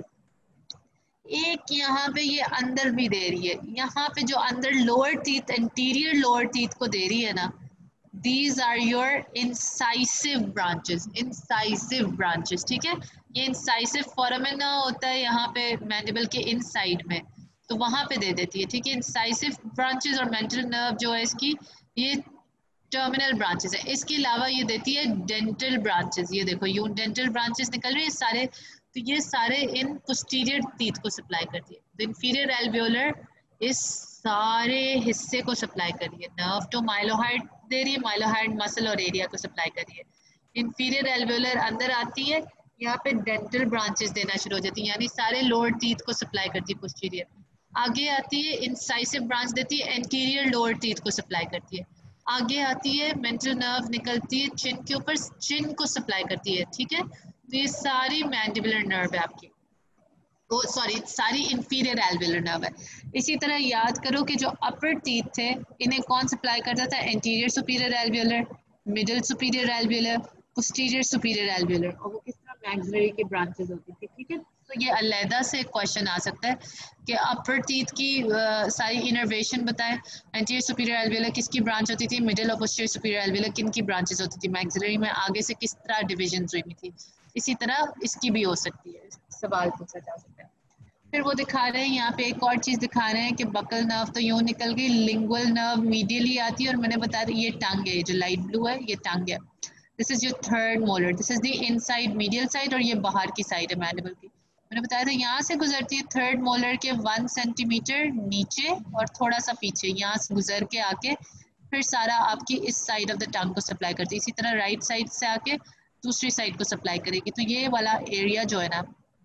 एक यहाँ पे ये अंदर भी दे रही है, यहाँ पे जो अंदर lower teeth, anterior lower teeth को दे रही है ना, these are your incisive branches, incisive branches, ठीक है। ये incisive foramen होता है यहाँ पे मैंडिबल के इनसाइड में, तो वहां पे दे देती है, ठीक है। incisive branches और mental nerve जो है इसकी, ये टर्मिनल ब्रांचेस है। इसके अलावा ये देती है डेंटल ब्रांचेस, ये देखो यूं डेंटल ब्रांचेस निकल रही है सारे, तो ये सारे इन पोस्टीरियर टीथ को सप्लाई करती है। तो इंफीरियर एल्वियोलर इस सारे हिस्से को सप्लाई कर रही है, नर्व टू माइलोहाइड दे रही है, माइलोहाइड मसल और एरिया को सप्लाई कर रही है। इंफीरियर एल्वियोलर अंदर आती है, यहाँ पे डेंटल ब्रांचेस देना शुरू हो जाती है, यानी सारे लोअर टीथ को सप्लाई करती है पोस्टीरियर। आगे आती है इंसाइसिव ब्रांच देती है, एंटीरियर लोअर टीथ को सप्लाई करती है। आगे आती है मेंटल नर्व निकलती है चिन के ऊपर, चिन को सप्लाई करती है, ठीक है। तो ये सारी मैंडिबुलर नर्व है आपकी, तो सॉरी सारी इंफीरियर एल्वियोलर नर्व है। इसी तरह याद करो कि जो अपर टीथ थे इन्हें कौन सप्लाई करता था, anterior superior alveolar, middle superior alveolar, posterior superior alveolar, और वो किस तरह मैक्सिलरी के ब्रांचेस होती थी, ठीक है। तो ये अलहदा से क्वेश्चन आ सकता है कि अपर टीथ की सारी इनर्वेशन बताएं, एंटीरियर सुपीरियर एल्वियोलर किसकी ब्रांच होती थी, मिडिल और पोस्टीरियर सुपीरियर एल्वियोलर किन की ब्रांचेस होती थी, मैक्सिलरी में आगे से किस तरह डिविजन हुई थी। इसी तरह इसकी भी हो सकती है, सवाल पूछा जा सकता है। फिर वो दिखा रहे हैं यहाँ पे एक और चीज दिखा रहे हैं कि बकल नर्व तो यूं निकल गई, लिंगुअल नर्व मीडियली आती है, और मैंने बताया था ये टंग है, ये जो लाइट ब्लू है ये टंग है। This is your third molar, this is the inside medial side, और ये बाहर की साइड है मैंडिबल की। मैंने बताया था यहाँ से गुजरती है थर्ड मोलर के 1 सेंटीमीटर नीचे और थोड़ा सा पीछे, यहाँ से गुजर के आके फिर सारा आपकी इस साइड ऑफ द टंग को सप्लाई करती है। इसी तरह राइट साइड से आके दूसरी साइड को सप्लाई करेगी। तो ये वाला एरिया जो है ना,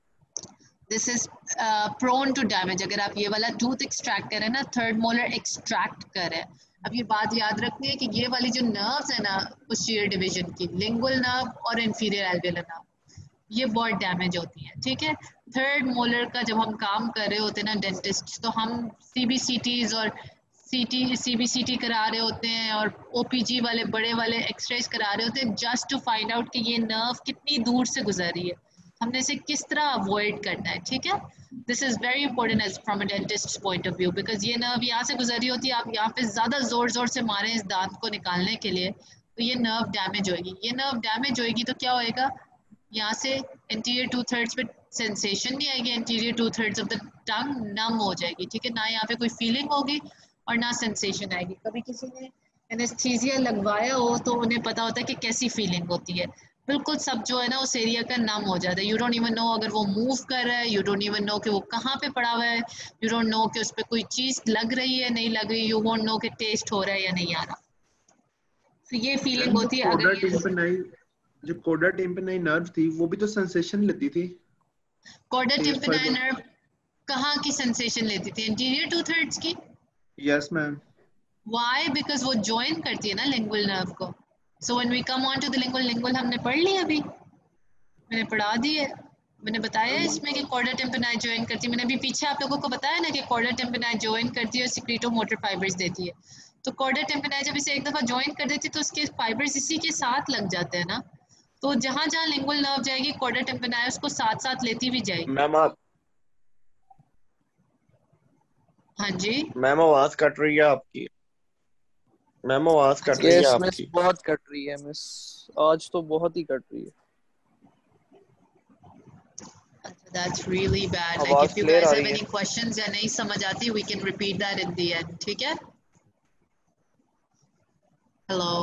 this is prone to damage. अगर आप ये वाला टूथ एक्सट्रैक्ट करें ना, थर्ड मोलर एक्सट्रैक्ट करें, अब ये बात याद रखनी है कि ये वाली जो नर्व्स है ना पोस्टीरियर डिवीजन की, लिंगुअल नर्व और इंफीरियर एल्वियोलर नर्व, ये बहुत डैमेज होती है, ठीक है। थर्ड मोलर का जब हम काम कर रहे होते हैं ना डेंटिस्ट, तो हम CBCTs और CBCT करा रहे होते हैं और OPG वाले बड़े वाले एक्सरेज करा रहे होते हैं, जस्ट टू फाइंड आउट कि ये नर्व कितनी दूर से गुजर रही है, हमने इसे किस तरह अवॉइड करना है, ठीक है। This is very important as from a dentist point of view, because ये नर्व यहाँ से गुजर रही होती है, आप यहाँ पे ज्यादा जोर जोर से मारें इस दांत को निकालने के लिए, तो ये नर्व डैमेज होगी। ये नर्व डैमेज होगी तो क्या होएगा, यहाँ से एंटीरियर 2/3 पे सेंसेशन नहीं आएगी, anterior 2/3 of the tongue numb हो जाएगी, ठीक है। ना यहाँ पे कोई फीलिंग होगी और ना सेंसेशन आएगी। कभी किसी ने एनेस्थीसिया लगवाया हो तो उन्हें पता होता है कि कैसी फीलिंग होती है, बिल्कुल सब जो है ना उस एरिया का नम हो जाता है। यू डोंट इवन नो अगर वो मूव कर रहा है, यू डोंट इवन नो कि वो कहाँ पे पड़ा हुआ है, यू डोंट नो कि उस पर कोई चीज लग रही है नहीं लग रही, यू वोंट नो कि टेस्ट हो रहा है या नहीं आ रहा। तो ये फीलिंग होती है। अगर जो कोडा टिम्पेनाई नर्व थी वो भी तो सेंसेशन लेती थी। कोडा टिम्पेनाई नर्व कहाँ की सेंसेशन लेती थी, एंटीरियर 2/3 की। Yes ma'am. व्हाई, बिकॉज वो ज्वाइन करती है ना लिंगुअल नर्व को। So when we come on to the lingual हमने पढ़ ली, अभी मैंने पढ़ा दी है, मैंने बताया इसमें कि कोडा टिम्पेनाई ज्वाइन करती है। मैंने अभी पीछे आप लोगों को बताया ना कि कोडा टिम्पेनाई ज्वाइन करती है और सिक्रीटो मोटर फाइबर्स देती है। तो कोडा टिम्पेनाई जब इसे एक दफा ज्वाइन कर देती है तो उसके फाइबर्स इसी के साथ लग जाते हैं ना, तो जहां जहां लिंगुअल नर्व जाएगी कोडा टिम्पेनाई उसको साथ साथ लेती भी जाएगी। मैम आप हाँ जी, मैम आवाज कट रही है आपकी। मैम आवाज कट रही है यस मिस, आपकी। बहुत कट रही है मिस, आज तो बहुत ही कट रही है। that's really bad. Like आवाज if you क्लियर guys आ have रही है? any questions या नहीं समझ आती, we can repeat that in the end. ठीक है? Hello.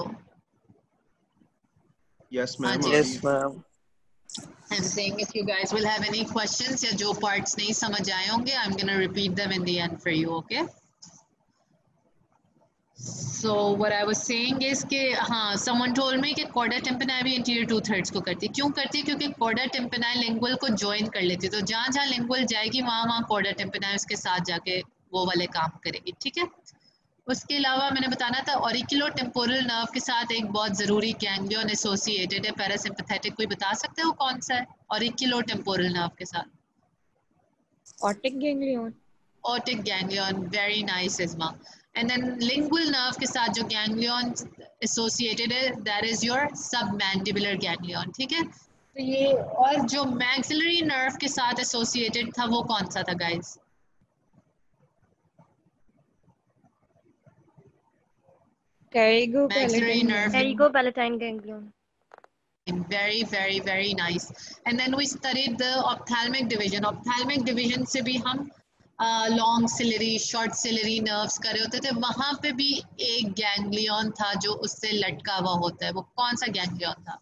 Yes, हाँ ma'am. जी। Yes ma'am. I'm saying if you guys will have any questions या जो parts नहीं समझ आए होंगे, I'm gonna repeat them in the end for you. Okay? So what I was saying is कि हाँ, someone told me कि chorda tympani भी anterior 2/3 को करती है। क्यों करती है? क्योंकि chorda tympani lingual को join कर लेती है। तो जहाँ जहाँ lingual जाएगी वहाँ chorda tympani उसके साथ जाके वो वाले काम करेगी। ठीक है? उसके अलावा मैंने बताना था ऑरिकुलोटेम्पोरल नर्व के साथ एक बहुत ज़रूरी गैंग्लियन एसोसिएटेड है पैरासिम्पैथेटिक। कोई बता सकते हो कौन सा है ऑरिकुलोटेम्पोरल नर्व के साथ? Otic ganglion. Otic ganglion, very nice Isma. And then lingual nerve के साथ जो ganglion associated है, that is your submandibular ganglion. ठीक है? तो ये और जो maxillary nerve के साथ associated था वो कौन सा था guys? Maxillary nerve. Pterygopalatine ganglion. Very, very, very nice. And then we studied the ophthalmic division. Ophthalmic division से भी हम long ciliary, short ciliary nerves कर रहे होते थे। वहाँ पे भी एक ganglion था जो उससे लटका हुआ होता है। वो कौन सा ganglion था?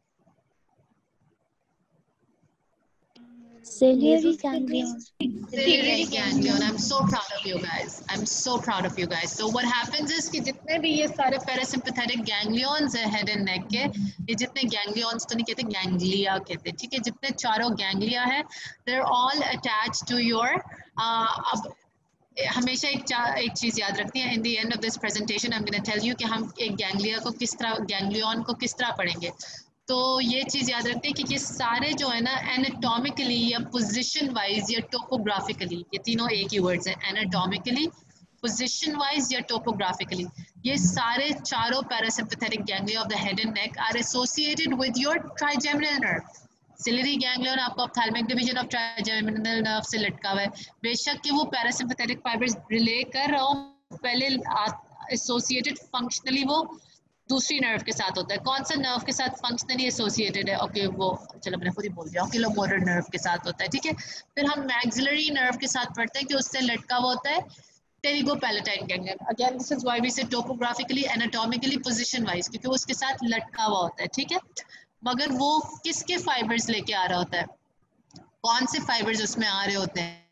Ciliary ganglion. Ciliary ganglion. I'm so proud of you guys. I'm so proud of you guys. So what happens is कि जितने भी ये सारे parasympathetic ganglions है head and neck के, ये जितने ganglions तो नहीं कहते, ganglia कहते हैं, ठीक है? जितने चारों ganglia है, they're all attached to your अब हमेशा एक चीज़ याद रखती है, in the end of this presentation I'm going to tell you कि हम एक गैंग्लिया को किस तरह, गैंग्लियन को किस तरह पढ़ेंगे। तो ये चीज़ याद रखते हैं कि ये सारे जो है ना एनाटॉमिकली या पोजीशन वाइज या टोपोग्राफिकली, ये तीनों एक ही वर्ड्स हैं, एनाटॉमिकली, पोजीशन वाइज या टोपोग्राफिकली, ये सारे चारों parasympathetic ganglia of the head and neck are associated with your trigeminal nerve. Ciliary ganglion आपको ophthalmic division of trigeminal nerve से लटका हुआ है। बेशक कि वो पैरासिम्पैथेटिक फाइबर्स रिले कर रहा हो, पहले एसोसिएटेड फंक्शनली वो दूसरी नर्व के साथ होता है। कौन सा नर्व के साथ फंक्शनली एसोसिएटेड है? ओके, वो चलो मैंने खुद ही बोल दिया, ऑक्यूलोमोटर नर्व के साथ होता है। ठीक है, फिर हम मैक्सिलरी नर्व के साथ पढ़ते हैं कि उससे लटका हुआ होता है pterygopalatine ganglion. Again this is why we say topographically, anatomically, position wise, क्योंकि वो उसके साथ लटका हुआ होता है। ठीक है, मगर वो किसके फाइबर्स लेके आ रहा होता है? कौन से फाइबर्स उसमें आ रहे होते हैं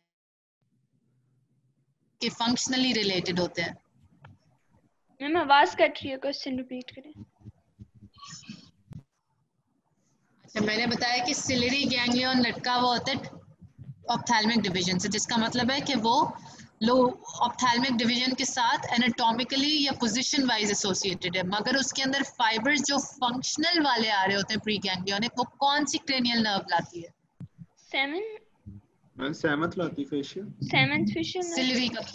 कि फंक्शनली रिलेटेड होते हैं? मैम आवाज कट रही है, क्वेश्चन रिपीट करें। अच्छा, मैंने बताया कि सिलियरी गैंग्लियन लटका हुआ होता है ऑप्थेल्मिक डिवीजन से, जिसका मतलब है कि वो लो ऑप्थेल्मिक डिवीजन के साथ एनाटॉमिकली या पोजीशन वाइज एसोसिएटेड है, मगर उसके अंदर फाइबर्स जो फंक्शनल वाले आ रहे होते हैं प्री गैंग्लियोनिक, वो कौन सी क्रेनियल नर्व लाती है? सेवंथ लाती फेशियल। सेवंथ फेशियल सिलियरी का,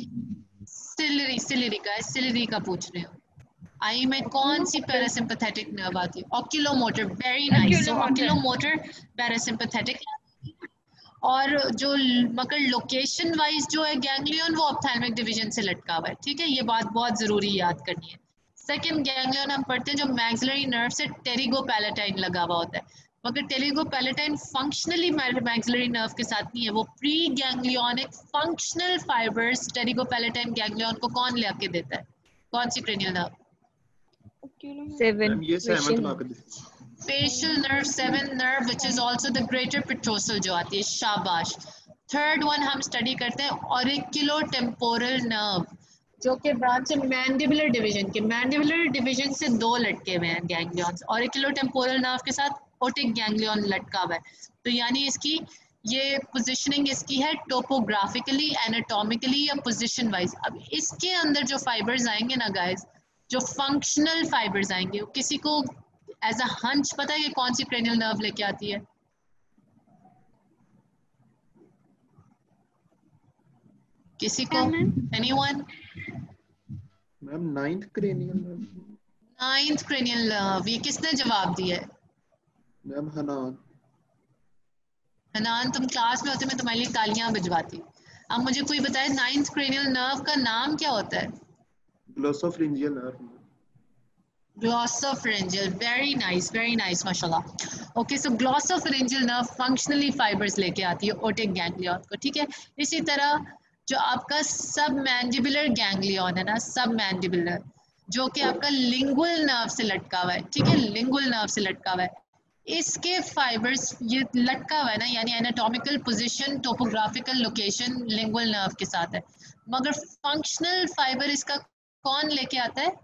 सिलियरी का पूछ रहे हो। आई में कौन सी पैरासिम्पैथेटिक नर्व आती है? Oculomotor, very nice. So oculomotor parasympathetic, और जो मगर लोकेशन वाइज जो है गैंग्लियन वो ऑप्थेल्मिक डिवीजन से लटका हुआ है। ठीक है, ये बात बहुत जरूरी याद करनी है। सेकंड गैंग्लियन हम पढ़ते हैं जो मैक्सिलरी नर्व से टेरिगोपैलेटाइन लगा हुआ होता है, मगर टेरिगोपैलेटाइन फंक्शनली मैक्सिलरी नर्व के साथ नहीं है, वो pre ganglionic functional fibers pterygopalatine ganglion को कौन ला के देता है? कौन सी क्रेनियल नर्व? Seven. ये सेवंथ ला के देती है। Facial nerve, seventh nerve, which is also the greater petrosal जो आती है। शाबाश। थर्ड वन हम स्टडी करते हैं ऑरिकुलोटेम्पोरल नर्व, जो कि ब्रांच है मैंडिबुलर डिवीजन के। मैंडिबुलर डिवीजन से दो लटके हुए हैं गैंग्लियंस, ऑरिकुलोटेम्पोरल नर्व के साथ ओटिक गैंग्लियन लटका हुआ है। तो यानी इसकी ये पोजिशनिंग इसकी है टोपोग्राफिकली, एनाटॉमिकली या पोजिशन वाइज। अब इसके अंदर जो फाइबर्स आएंगे ना गाइज, जो फंक्शनल फाइबर्स आएंगे, किसी को एज अ हंच पता है कि कौन सी क्रेनियल नर्व लेके आती है? किसी को? Anyone? Ma'am ninth cranial nerve. Ninth cranial nerve, ये किसने जवाब दिया है? मैम हनान। हनान, तुम क्लास में होते मैं तुम्हारे लिए तालियां भिजवाती। अब मुझे कोई बताए 9th क्रेनियल नर्व का नाम क्या होता है? Glossopharyngeal nerve. Glossopharyngeal, very nice माशाल्लाह। Okay, so glossopharyngeal nerve functionally fibers लेके आती है ओटिक गैंग्लियन को, ठीक है। इसी तरह जो आपका सब मैंडिबुलर गैंग्लियन है ना, सब मैंडिबुलर, जो कि आपका लिंगुअल नर्व से लटका हुआ है, ठीक है, लिंगुअल नर्व से लटका हुआ है, इसके फाइबर्स ये लटका हुआ है ना, यानी anatomical position, topographical location lingual nerve के साथ है, मगर फंक्शनल फाइबर इसका कौन लेके आता है?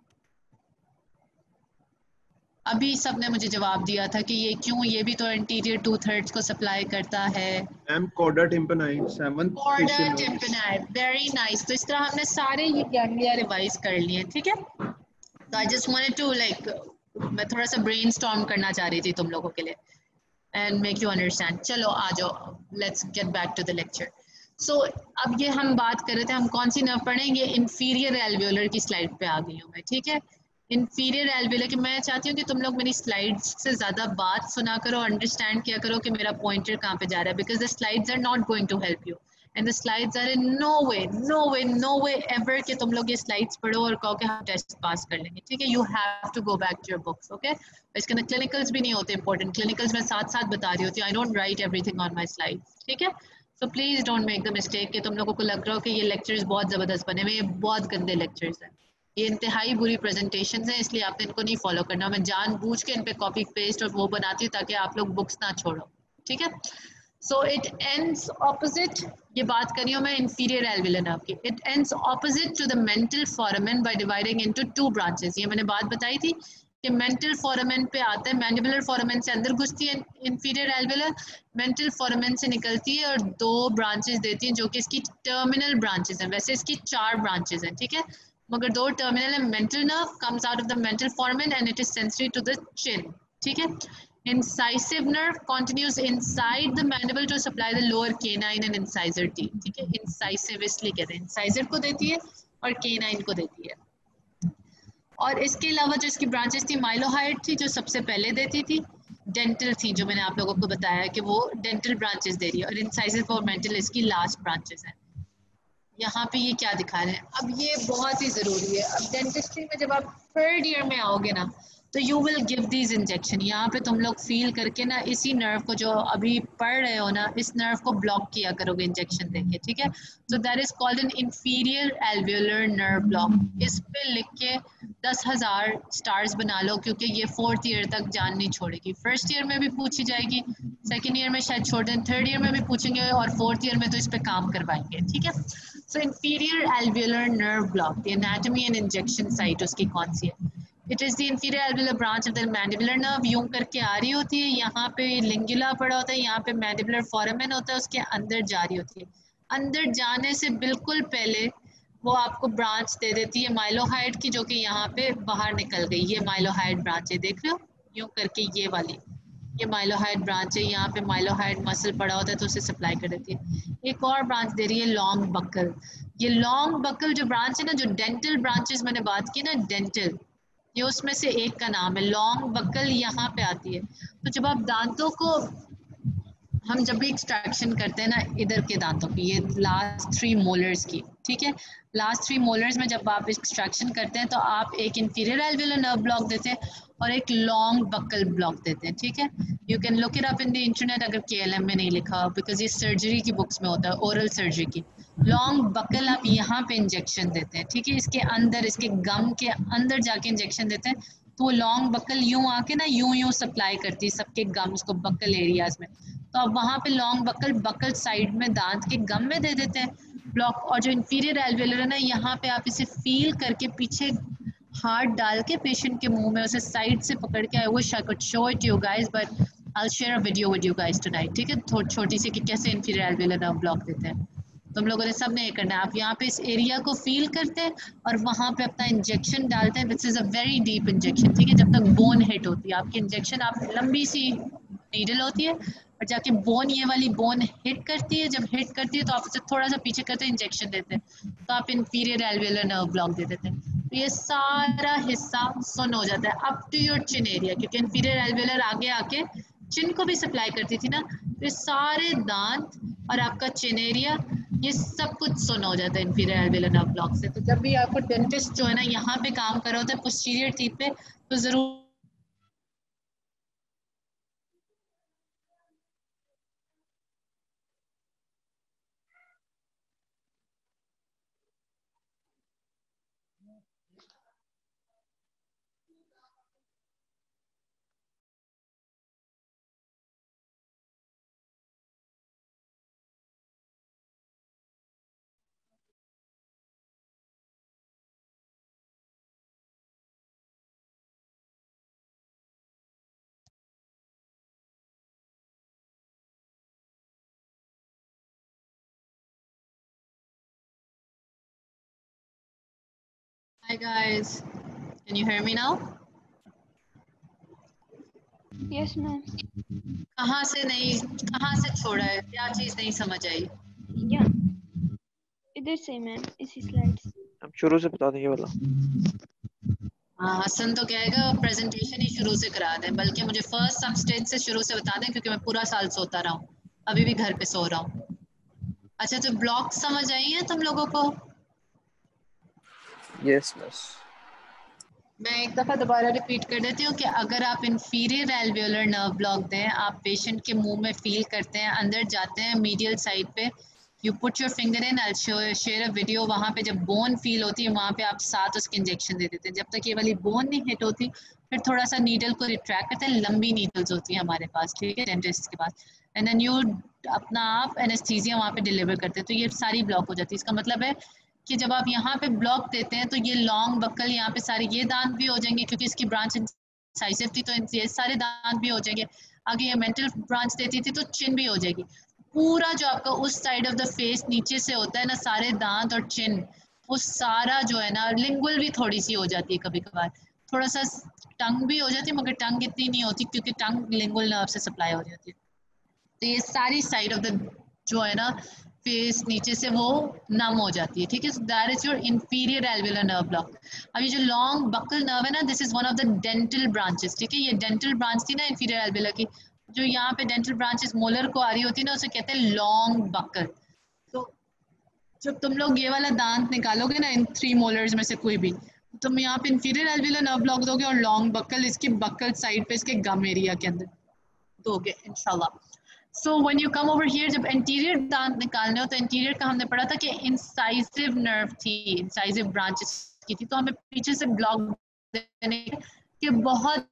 अभी सबने मुझे जवाब दिया था कि ये क्यों, ये भी तो एंटीरियर 2/3 को सप्लाई करता है। Ma'am chorda tympani, seventh chorda facial nerve. Tympani, very nice. तो इस तरह हमने सारे ये गैंग्लिया रिवाइज कर लिए, ठीक है। तो I just wanted to like, मैं थोड़ा सा ब्रेनस्टॉर्म करना चाह रही थी तुम लोगों के लिए एंड मेक यू अंडरस्टैंड। चलो आ जाओ, let's get back to the lecture. So अब ये हम बात कर रहे थे, हम कौन सी नर्व पढ़ेंगे? इंफीरियर एल्वियोलर की स्लाइड पे आ गई हूँ मैं, ठीक है। इंफीरियर एल्वियोलर की मैं चाहती हूँ कि तुम लोग मेरी स्लाइड्स से ज़्यादा बात सुना करो, अंडरस्टैंड किया करो कि मेरा पॉइंटर कहाँ पे जा रहा है, because the slides are not going to help you and the slides are in no way ever कि तुम लोग ये स्लाइड्स पढ़ो और कहो कि हम टेस्ट पास कर लेंगे, ठीक है। You have to go back to your books, okay. इसके अंदर क्लिनिकल्स भी नहीं होते इंपॉर्टेंट, क्लिनिकल्स मैं साथ साथ बता रही होती हूँ, I don't write everything on my slide, ठीक है। So please don't make the mistake कि तुम लोगों को लग रहा हो कि ये लेक्चर्स बहुत ज़बरदस्त बने हुए, ये बहुत गंदे लेक्चर्स हैं, ये इंतहाई बुरी प्रेजेंटेशंस हैं, इसलिए आपने इनको नहीं फॉलो करना। मैं जानबूझ के इन पे कॉपी पेस्ट और वो बनाती हूँ ताकि आप लोग बुक्स ना छोड़ो, ठीक है। सो इट एंड्स ऑपोजिट, ये बात करी हूँ मैं इंफीरियर एल्वियोलर नर्व की, it ends opposite to the mental foramen by dividing into 2 branches. ये मैंने बात बताई थी कि मेंटल फोरामेन पे आता है, मैंडिबुलर फोरामेन से अंदर घुसती है इंफीरियर एल्वियोलर, मेंटल फोरामेन से निकलती है और 2 ब्रांचेस देती हैं जो कि इसकी टर्मिनल ब्रांचेस हैं। वैसे इसकी 4 ब्रांचेस हैं, ठीक है, मगर 2 टर्मिनल है। Mental nerve comes out of the mental foramen and it is sensory to the chin, ठीक है। Incisive nerve continues inside the mandible to supply the lower canine and incisor teeth, ठीक है। Incisive इसलिए कहते हैं, incisor को देती है और canine को देती है। और इसके अलावा जो इसकी ब्रांचेस थी, माइलोहाइड थी जो सबसे पहले देती थी, डेंटल थी जो मैंने आप लोगों को बताया कि वो डेंटल ब्रांचेस दे रही है, और इंसाइसिव और मेंटल इसकी लास्ट ब्रांचेस हैं। यहाँ पे ये क्या दिखा रहे हैं, अब ये बहुत ही ज़रूरी है। अब डेंटिस्ट्री में जब आप 3rd ईयर में आओगे ना, तो you will give these injection. यहाँ पे तुम लोग फील करके ना इसी नर्व को जो अभी पढ़ रहे हो ना, इस नर्व को ब्लॉक किया करोगे इंजेक्शन देके, ठीक है। So that is called an inferior alveolar nerve block. इस पे लिख के 10,000 स्टार्स बना लो, क्योंकि ये 4th ईयर तक जान नहीं छोड़ेगी। 1st ईयर में भी पूछी जाएगी, 2nd ईयर में शायद छोड़ दें, 3rd ईयर में भी पूछेंगे और 4th ईयर में तो इस पे काम करवाएंगे, ठीक है। So inferior alveolar nerve block, the anatomy and injection site उसकी कौन सी है? It is the inferior alveolar branch of the mandibular nerve. यूं करके आ रही होती है, यहाँ पे लिंगुला पड़ा होता है, यहाँ पे मैंडिबुलर फोरामेन होता है, उसके अंदर जा रही होती है। अंदर जाने से बिल्कुल पहले वो आपको ब्रांच दे देती है माइलोहाइड की, जो कि यहाँ पे बाहर निकल गई। ये माइलोहाइड ब्रांच है, देख रहे हो, यूं करके ये वाली, ये माइलोहाइड ब्रांच है। यहाँ पे माइलोहाइड मसल पड़ा होता है तो उसे सप्लाई कर देती है। एक और ब्रांच दे रही है लॉन्ग बकल। ये लॉन्ग बकल जो ब्रांच है ना, जो डेंटल ब्रांचेस मैंने बात की ना, डेंटल, ये उसमें से एक का नाम है, लॉन्ग बकल यहाँ पे आती है। तो जब आप दांतों को, हम जब भी एक्सट्रैक्शन करते हैं ना इधर के दांतों की, ये लास्ट 3 मोलर्स की, ठीक है, लास्ट 3 मोलर्स में जब आप एक्सट्रैक्शन करते हैं तो आप एक इंफीरियर एल्वियोलर नर्व ब्लॉक देते हैं और एक लॉन्ग बकल ब्लॉक देते हैं, ठीक है। You can look it up in the internet अगर KLM में नहीं लिखा, बिकॉज ये सर्जरी की बुक्स में होता है, ओरल सर्जरी की। लॉन्ग बकल आप यहाँ पे इंजेक्शन देते हैं, ठीक है, इसके अंदर, इसके गम के अंदर जाके इंजेक्शन देते हैं, तो वो लॉन्ग बकल यूं आके ना यूं सप्लाई करती है सबके गम्स को, बकल एरियाज में। तो आप वहाँ पे लॉन्ग बकल साइड में दांत के गम में दे देते हैं ब्लॉक। और जो इंफीरियर एल्वियोलर है ना, यहाँ पे आप इसे फील करके पीछे हाथ डाल के पेशेंट के मुंह में उसे साइड से पकड़ के, I wish I could show it you guys, but I will share a video with you guys tonight, ठीक है, थोड़ी छोटी सी, कि कैसे इंफीरियर एल्वियोलर नर्व ब्लॉक देते हैं। तुम लोगों ने सब ने ये करना है। आप यहाँ पे इस एरिया को फील करते हैं और वहाँ पे अपना इंजेक्शन डालते हैं, which is a very deep injection, ठीक है। जब तक बोन हिट होती है आपकी इंजेक्शन, आप लंबी सी नीडल होती है और जाके बोन, ये वाली बोन हिट करती है। जब हिट करती है तो आप उसे थोड़ा सा पीछे करते हैं, इंजेक्शन देते हैं, तो आप इंफीरियर एल्वियोलर नर्व ब्लॉक दे देते हैं। तो ये सारा हिस्सा सुन हो जाता है up to your chin area, क्योंकि इंफीरियर एल्वियोलर आगे आके चिन को भी सप्लाई करती थी ना। तो ये सारे दांत और आपका चिन एरिया ये सब कुछ सुन हो जाता है इंफीरियर एल्वियोलर नर्व ब्लॉक से। तो जब भी आपको डेंटिस्ट जो है ना यहाँ पे काम कर रहा होता है पोस्टीरियर टीथ पे, तो जरूर Hi guys, can you hear me now? Yes, ma'am. कहाँ से छोड़ा है, क्या चीज नहीं समझ आई? Yeah. इधर से मैम, इसी स्लाइड्स। हम शुरू से बता देंगे वाला। हाँ, हसन तो कहेगा प्रेजेंटेशन ही शुरू से करा दें, बल्कि मुझे फर्स्ट सब स्टेज से शुरू से बता दें, क्योंकि मैं पूरा साल सोता रहा हूँ, अभी भी घर पे सो रहा हूँ। अच्छा, तो ब्लॉक समझ आई है तुम लोगों को? यस बस। मैं एक दफ़ा दोबारा रिपीट कर देती हूँ कि अगर आप इंफीरियर एल्वियोलर नर्व ब्लॉक दें, आप पेशेंट के मुंह में फील करते हैं, अंदर जाते हैं मीडियल साइड पे, you put your finger in, I share a video, वहाँ पे जब बोन फील होती है वहाँ पे आप साथ उसके इंजेक्शन दे देते हैं। जब तक ये वाली बोन नहीं हिट होती, फिर थोड़ा सा नीडल को रिट्रैक्ट करते हैं, लंबी नीडल्स होती है हमारे पास, ठीक है, डेंटिस्ट के पास, एंड देन यू अपना आप एनेस्थीसिया वहाँ पे डिलीवर करते हैं, तो ये सारी ब्लॉक हो जाती है। इसका मतलब है कि जब आप यहाँ पे ब्लॉक देते हैं तो ये लॉन्ग बक्कल, यहाँ पे सारे ये दांत भी हो जाएंगे, क्योंकि इसकी ब्रांच इंसाइसिव थी तो ये सारे दांत भी हो जाएंगे। आगे ये मेंटल ब्रांच देती थी तो चिन भी हो जाएगी। पूरा जो आपका उस साइड ऑफ द फेस नीचे से होता है ना, सारे दांत और चिन, वो सारा जो है ना, लिंगुअल भी थोड़ी सी हो जाती है कभी कभार, थोड़ा सा टंग भी हो जाती है, मगर टंग इतनी नहीं होती क्योंकि टंग लिंगुअल नर्व से सप्लाई हो जाती है। तो ये सारी साइड ऑफ द जो है ना फेस नीचे से वो नम हो जाती है, ठीक है। That is your inferior alveolar nerve block. अब ये जो लॉन्ग बक्कल नर्व है ना, this is one of the dental branches, ठीक है। ये डेंटल ब्रांच थी ना इंफीरियर एल्वियोलर की, जो यहाँ पे डेंटल ब्रांचेस मोलर को आ रही होती है ना, उसे कहते हैं लॉन्ग बक्कल। तो जब तुम लोग ये वाला दांत निकालोगे ना इन 3 मोलर्स में से कोई भी, तुम यहाँ पे इंफीरियर एल्वियोलर नर्व ब्लॉक दोगे और लॉन्ग बक्कल इसकी बक्कल साइड पे इसके गम एरिया के अंदर दोगे इंशाल्लाह। So when you come over here, जब anterior दांत निकालने हो तो anterior का हमने पढ़ा था कि incisive nerve थी, incisive branches की थी, तो हमें पीछे से ब्लॉक देने के बहुत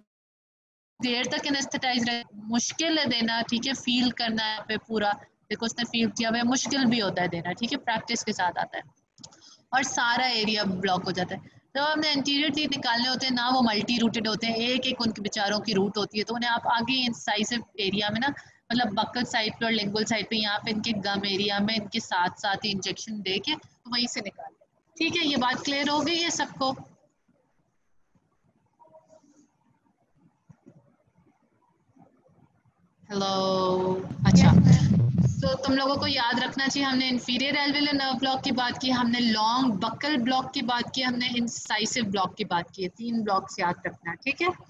देर तक एनेस्थेटाइज रहे, मुश्किल है देना, ठीक है, फील करना है पे पूरा, देखो उसने फील किया हुआ है, मुश्किल भी होता है देना, ठीक है, प्रैक्टिस के साथ आता है, और सारा एरिया ब्लॉक हो जाता है। तो हमने एंटीरियर टीथ निकालने होते हैं ना, वो मल्टी रूटेड होते हैं, एक एक उनके बेचारों की रूट होती है, तो उन्हें आप आगे इंसाइसिव एरिया में ना, मतलब बक्कल साइड पे और लिंगुअल साइड पे, यहाँ पे इनके गम एरिया में इनके साथ साथ ही इंजेक्शन दे के तो वहीं से निकाल, ठीक है। ये बात क्लियर हो गई है सबको? हेलो, अच्छा। तो तुम लोगों को याद रखना चाहिए, हमने इंफीरियर एल्वियोलर नर्व ब्लॉक की बात की, हमने लॉन्ग बक्कल ब्लॉक की बात की, हमने इंसाइसिव ब्लॉक की बात की है, 3 ब्लॉक्स याद रखना, ठीक है।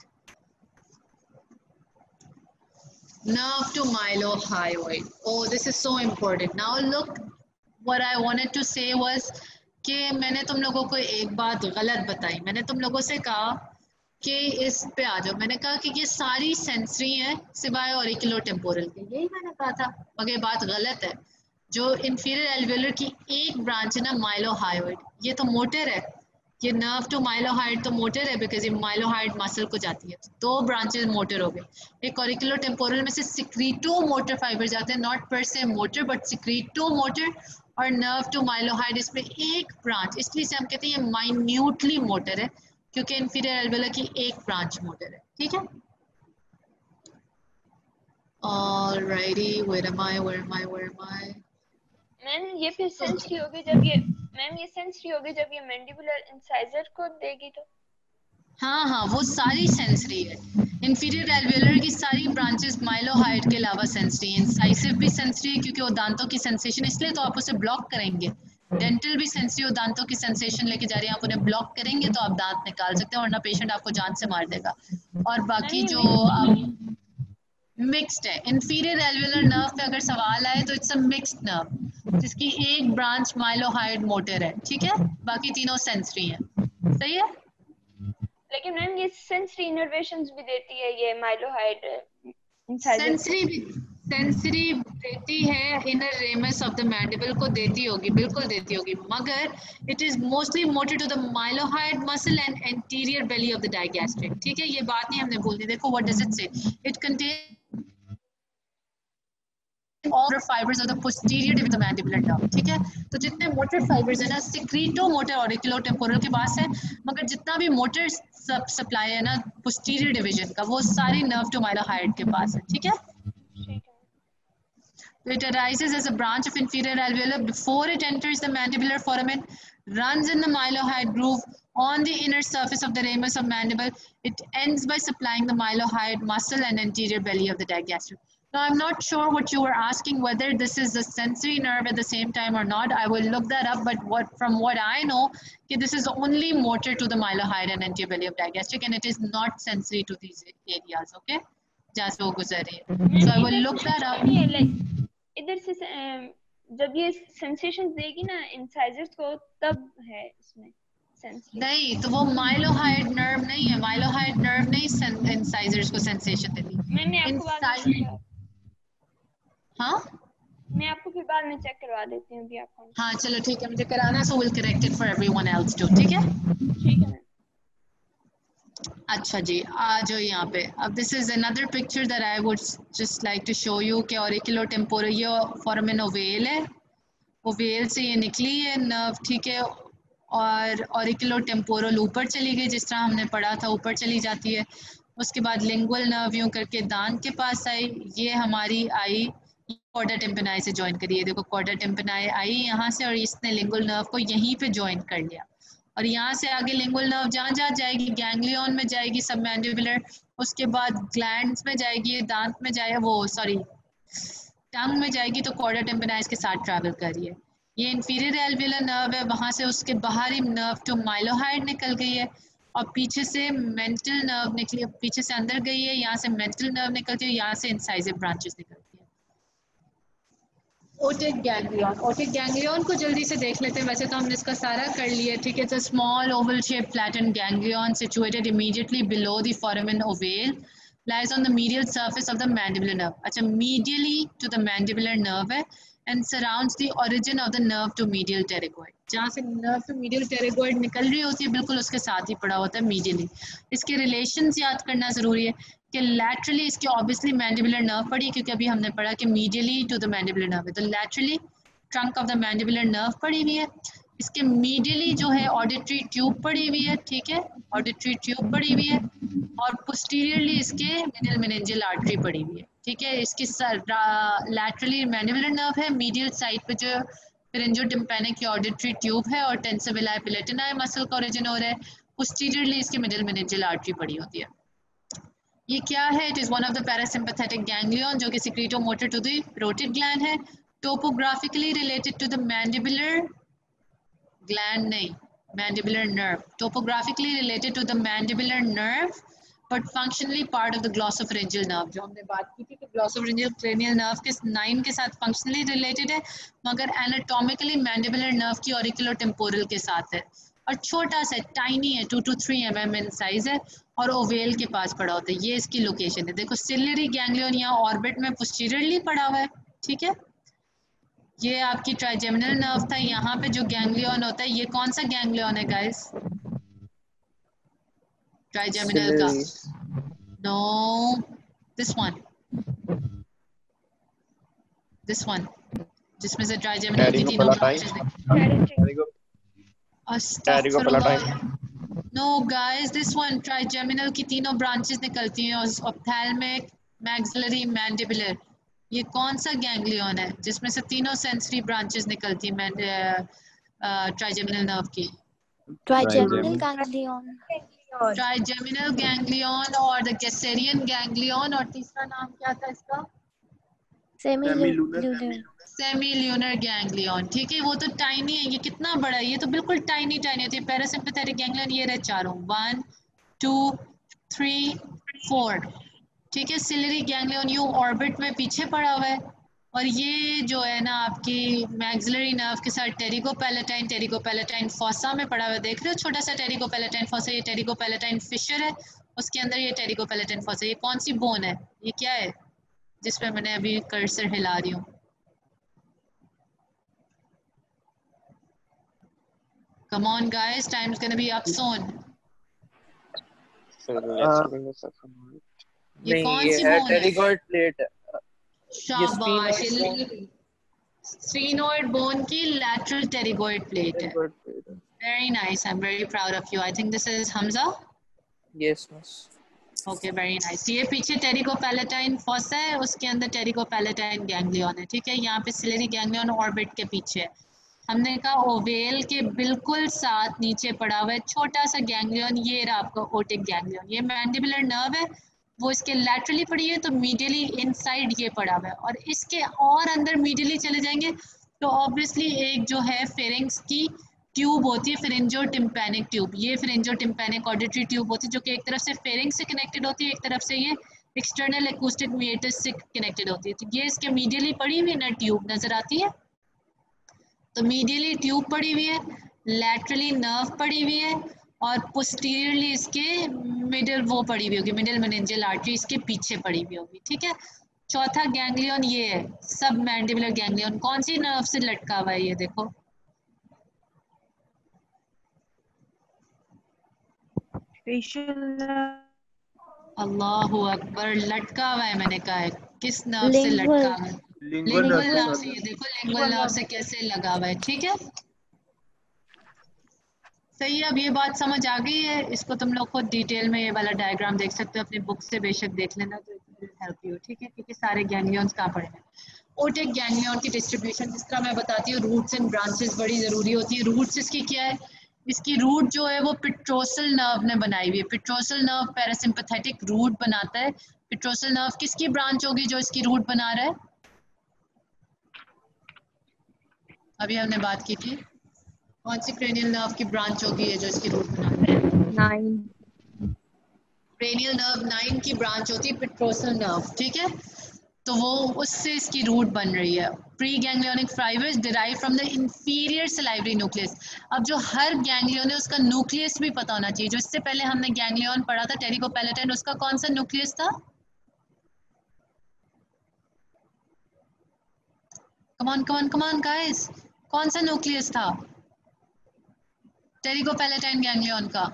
Nerve to mylohyoid. Oh, this is so important. Now look, what I wanted to say was कि मैंने तुम लोगों को एक बात गलत बताई। मैंने तुम लोगों से कहा कि इस पे आ जाओ, मैंने कहा कि ये सारी सेंसरी है सिवाय ऑरिकुलोटेम्पोरल के, यही मैंने कहा था, मगर ये बात गलत है। जो इंफीरियर एल्वियोलर की एक ब्रांच है ना माइलोहायोइड, ये तो मोटर है, ये नर्व टू माइलोहाइड तो मोटर है, बिकॉज ये माइलोहाइड मसल को जाती है, तो 2 ब्रांचेस मोटर हो गए। एक ऑरिकुलो टेम्पोरल में से सिक्रीटो मोटर फाइबर जाते हैं, not per se motor but secreto motor, और नर्व टू माइलोहाइड इसमें एक ब्रांच, इसलिए से हम कहते हैं ये माइन्यूटली मोटर है, क्योंकि इंफीरियर एल्वियोलर की एक ब्रांच मोटर है, ठीक है। Alrighty, where am I? Ma'am ये फिर सेंसरी होगी जब ये, मैम ये सेंसरी होगी जब ये मैंडिबुलर इंसाइजर को देगी तो? हाँ, वो सारी सेंसरी है। इंफीरियर एल्वियोलर की सारी ब्रांचेस माइलोहाइड के अलावा सेंसरी है। इंसाइसिव भी सेंसरी है क्योंकि वो दांतों की सेंसेशन, इसलिए तो आप उसे ब्लॉक करेंगे। डेंटल भी सेंसरी हो, दांतों की सेंसेशन लेके जा रही है, आप उन्हें ब्लॉक करेंगे तो आप दांत निकाल सकते हैं, वरना पेशेंट आपको जान से मार देगा। और बाकी जो मिक्स्ड है, इंफीरियर एल्वियोलर नर्व पे अगर सवाल आए तो इट्स अ मिक्स्ड नर्व, जिसकी एक ब्रांच माइलोहाइड मोटर है, ठीक है, बाकी तीनों सेंसरी हैं, सही है। लेकिन मैम ये सेंसरी इनर्वेशंस भी देती है ये माइलोहाइड सेंसरी देती है, inner ramus of the mandible को देती होगी, बिल्कुल देती होगी, मगर it is mostly motor to the mylohyoid muscle and anterior belly of the digastric, ठीक है, ये बात नहीं हमने भूलनी। देखो what does it say, it contain all the fibers of the posterior of the mandibular nerve, ठीक है। तो जितने मोटर फाइबर्स है ना सिक्रीटो मोटर ऑरिकुलोटेम्पोरल के पास है, मगर जितना भी मोटर सप्लाई है ना पोस्टीरियर डिवीजन का, वो सारी नर्व टू माइलोहाइड के पास है, ठीक है। So it arises as a branch of inferior alveolar before it enters the mandibular foramen, runs in the mylohyoid groove on the inner surface of the ramus of mandible. It ends by supplying the mylohyoid muscle and anterior belly of the digastric. Now I'm not sure what you were asking, whether this is a sensory nerve at the same time or not. I will look that up, but from what I know, okay, this is only motor to the mylohyoid and anterior belly of digastric, and it is not sensory to these areas, okay? जहाँ से वो गुजर रही है. So I will look that up. इधर से जब ये सेंसेशंस देगी ना इंसाइजर्स को, तब है इसमें सेंसरी। नहीं, तो वो माइलोहाइड नर्व नहीं है, माइलोहाइड नर्व नहीं इंसाइजर्स को सेंसेशन देती। मैंने आपको बाद में हाँ, मैं आपको फिर बाद में चेक करवा देती हूँ अभी आपको। हाँ चलो ठीक है, मुझे कराना, so will correct it for everyone else too, ठीक है। ठीक है। अच्छा जी, आ जाओ यहाँ पे। अब this is another picture that I would just like to show you कि ऑरिकुलोटेम्पोरल, ये फोरामेन ओवेल है, ओवेल से ये निकली है नर्व, ठीक है, और ऑरिकुलोटेम्पोरल ऊपर चली गई, जिस तरह हमने पढ़ा था ऊपर चली जाती है। उसके बाद लिंगुअल नर्व यूं करके दांत के पास आई, ये हमारी आई कॉर्डा टिम्पनाई से ज्वाइन करी है, देखो कॉर्डा टिम्पनाई आई यहाँ से और इसने लिंगुअल नर्व को यहीं पे ज्वाइन कर लिया, और यहाँ से आगे लिंगुअल नर्व जहाँ जहाँ जाएगी, गैंग्लियन में जाएगी सबमैंडिबुलर, उसके बाद ग्लैंड्स में जाएगी, दांत में जाएगा, वो सॉरी टंग में जाएगी, तो कॉर्डा टिम्पनाइज के साथ ट्रैवल कर रही है। ये इंफीरियर एल्वियोलर नर्व है, वहाँ से उसके बाहरी नर्व टू माइलोहाइड निकल गई है, और पीछे से मेंटल नर्व निकली, पीछे से अंदर गई है, यहाँ से मेंटल नर्व निकलती है, यहाँ से इंसाइजिव ब्रांचेस निकलती है। ओटिक गैंग्लियन, ओटिक गैंग्लियन को जल्दी से देख लेते हैं, वैसे तो हमने इसका सारा कर लिया, ठीक है। It's a small oval shape flattened ganglion situated immediately below the foramen ovale, lies on the medial surface of the mandibular nerve. अच्छा, medially to the mandibular nerve है, and surrounds the origin of the nerve to medial pterygoid. जहाँ से nerve to medial pterygoid निकल रही होती है, बिल्कुल उसके साथ ही पड़ा होता है medially. इसके relations याद करना ज़रूरी है कि laterally इसके obviously mandibular nerve पड़ी, क्योंकि अभी हमने पढ़ा कि medially to the mandibular nerve है, तो laterally trunk of the mandibular nerve पड़ी हुई है, इसके मीडियली जो है ऑडिटरी ट्यूब पड़ी हुई है, ठीक है, ऑडिटरी ट्यूब पड़ी हुई है, और पोस्टीरियरली इसके मिडिल मेनिंजियल आर्टरी पड़ी हुई है, ठीक है। इसकी लैटरली मैंडिबुलर नर्व है, मीडियल साइड पे जो फेरेंजियोटिम्पैनिक की ऑडिटरी ट्यूब है, और टेंसिविलाई पैलेटिनाई मसल का ओरिजिन हो रहा है, पोस्टीरियरली इसकी मिडिल मेनिंजियल आर्टरी पड़ी होती है। ये क्या है? It is one of the parasympathetic ganglion, जो कि secretomotor to the parotid gland है, topographically related to the mandibular gland नहीं, mandibular nerve, topographically related to the mandibular nerve but functionally part of the glossopharyngeal nerve, जो हमने बात की थी कि glossopharyngeal cranial nerve के 9 के साथ functionally related है, मगर anatomically mandibular nerve की auriculotemporal के साथ है, और छोटा सा tiny है, 2 to 3 mm in size है, और ओवेल के पास पड़ा होता है। ये इसकी लोकेशन है, देखो सिलियरी गैंग्लियन यहाँ ऑर्बिट में पोस्टीरियरली पड़ा हुआ है, ठीक है। ये आपकी ट्राइजेमिनल नर्व था, यहाँ पे जो गैंग्लियन होता है, ये कौन सा गैंग्लियन है गाइस? ट्राइजेमिनल का? नो, दिस वन, जिसमें से ट्राइजेमिनल की तीनों branches no guys, this one, trigeminal की तीनों ब्रांचेस निकलती हैं, ऑप्थैल्मिक, मैक्सिलरी, मैंडिबुलर। ये कौन सा गैंग्लियन है जिसमें से तीनों सेंसरी ब्रांचेस निकलती हैं ट्राइजेमिनल नर्व की? ट्राइजेमिनल गैंग्लियन, ट्राइजेमिनल गैंग्लियन और द गैसेरियन गैंग्लियन, और तीसरा नाम क्या था इसका? सेमील्यूनर गैंग्लियन, ठीक है। वो तो टाइनी है, ये कितना बड़ा है? ये तो बिल्कुल टाइनी टाइनी होती है। पैरासिम्पैथेटिक गैंग्लियन ये रहे चारों, 1 2 3 4, ठीक है। सिलियरी गैंग्लियन यू ऑर्बिट में पीछे पड़ा हुआ है, और ये जो है ना आपकी मैक्सिलरी नर्व के साथ टेरिकोपैलेटाइन फॉसा में पड़ा हुआ देख रहे हो, छोटा सा टेरिकोपैलेटाइन फॉसा, ये टेरिकोपैलेटाइन फिशर है, उसके अंदर ये टेरिकोपैलेटाइन फॉसा। ये कौन सी बोन है, ये क्या है जिस पे मैंने अभी कर्सर हिला रही हूँ? Come on guys, time's gonna be up soon. ये नहीं, कौन ये सी है बोन है? Pterygoid plate. शाबाश, स्फीनोइड बोन की लैटरल टेरिगॉइड प्लेट है। Very nice, I'm very proud of you. I think this is Hamza. Yes miss. Okay, very nice. ये पीछे टेरिकोपैलेटाइन फॉसा है, उसके अंदर टेरिकोपैलेटाइन गैंग्लियन है, ठीक है। यहाँ पे सिलेरी गैंग्लियन ऑर्बिट के पीछे है। हमने कहा ओवेल के बिल्कुल साथ नीचे पड़ा हुआ है छोटा सा गैंग्लियन, ये रहा आपका ओटिक गैंग्लियन। ये मैंडिबुलर नर्व है, वो इसके लैटरली पड़ी है, तो मीडियली इनसाइड ये पड़ा हुआ है। और इसके और अंदर मीडियली चले जाएंगे तो ऑब्वियसली एक जो है फेरिंग्स की ट्यूब होती है, फेरिंजो टिम्पैनिक ट्यूब। ये फेरिंजो टिम्पैनिक ऑडिटरी ट्यूब होती है जो कि एक तरफ से फेरिंग से कनेक्टेड होती है, एक तरफ से ये एक्सटर्नल एकूस्टिक मीएटस से कनेक्टेड होती है। तो ये इसके मीडियली पड़ी हुई ना ट्यूब नजर आती है, तो मीडियली ट्यूब पड़ी हुई है, लैटरली नर्व पड़ी हुई है, और पोस्टीरियरली इसके मिडिल वो पड़ी हुई होगी, मिडिल मेनिंजियल आर्टरी इसके पीछे पड़ी हुई होगी, ठीक है। चौथा गैंग्लियन ये है, सब मैंडिबुलर गैंग्लियन। कौन सी नर्व से लटका हुआ है ये देखो? अल्लाहु अकबर, लटका हुआ है, मैंने कहा है। किस नर्व से लटका हुआ है? लिंगुअल नर्व से। ये देखो लिंगुअल नर्व से कैसे लगा हुआ है, ठीक है। सही है, अब ये बात समझ आ गई है। इसको तुम लोग खुद डिटेल में ये वाला डायग्राम देख सकते हो, अपनी बुक से बेशक देख लेना, तो इट विल हेल्प यू, ठीक है। क्योंकि सारे गैंग्लियंस कहाँ पड़े हैं। ओटिक गैंग्लियन की डिस्ट्रीब्यूशन जिस तरह मैं बताती हूँ, रूट्स एंड ब्रांचेस बड़ी ज़रूरी होती है। रूट्स इसकी क्या है, इसकी रूट जो है वो पिट्रोसल नर्व ने बनाई हुई है। पिट्रोसल नर्व पैरासिम्पैथेटिक रूट बनाता है। पिट्रोसल नर्व किसकी ब्रांच होगी जो इसकी रूट बना रहा है? अभी हमने बात की थी, कौन सी क्रेनियल नर्व की ब्रांच होगी है जो इसकी रूट बना रहा है? 9. क्रेनियल नर्व 9 की ब्रांच होती है पिट्रोसल नर्व, ठीक है। तो वो उससे इसकी रूट बन रही है। Pre ganglionic fibers derive from the inferior salivary nucleus. अब जो हर गैंग्लियन है उसका न्यूक्लियस भी पता होना चाहिए। जो इससे पहले हमने गैंग्लियन पढ़ा था टेरिकोपैलेटाइन, उसका कौन सा न्यूक्लियस था? कम ऑन गाइस, कौन सा न्यूक्लियस था टेरिकोपैलेटाइन गैंग्लियन का?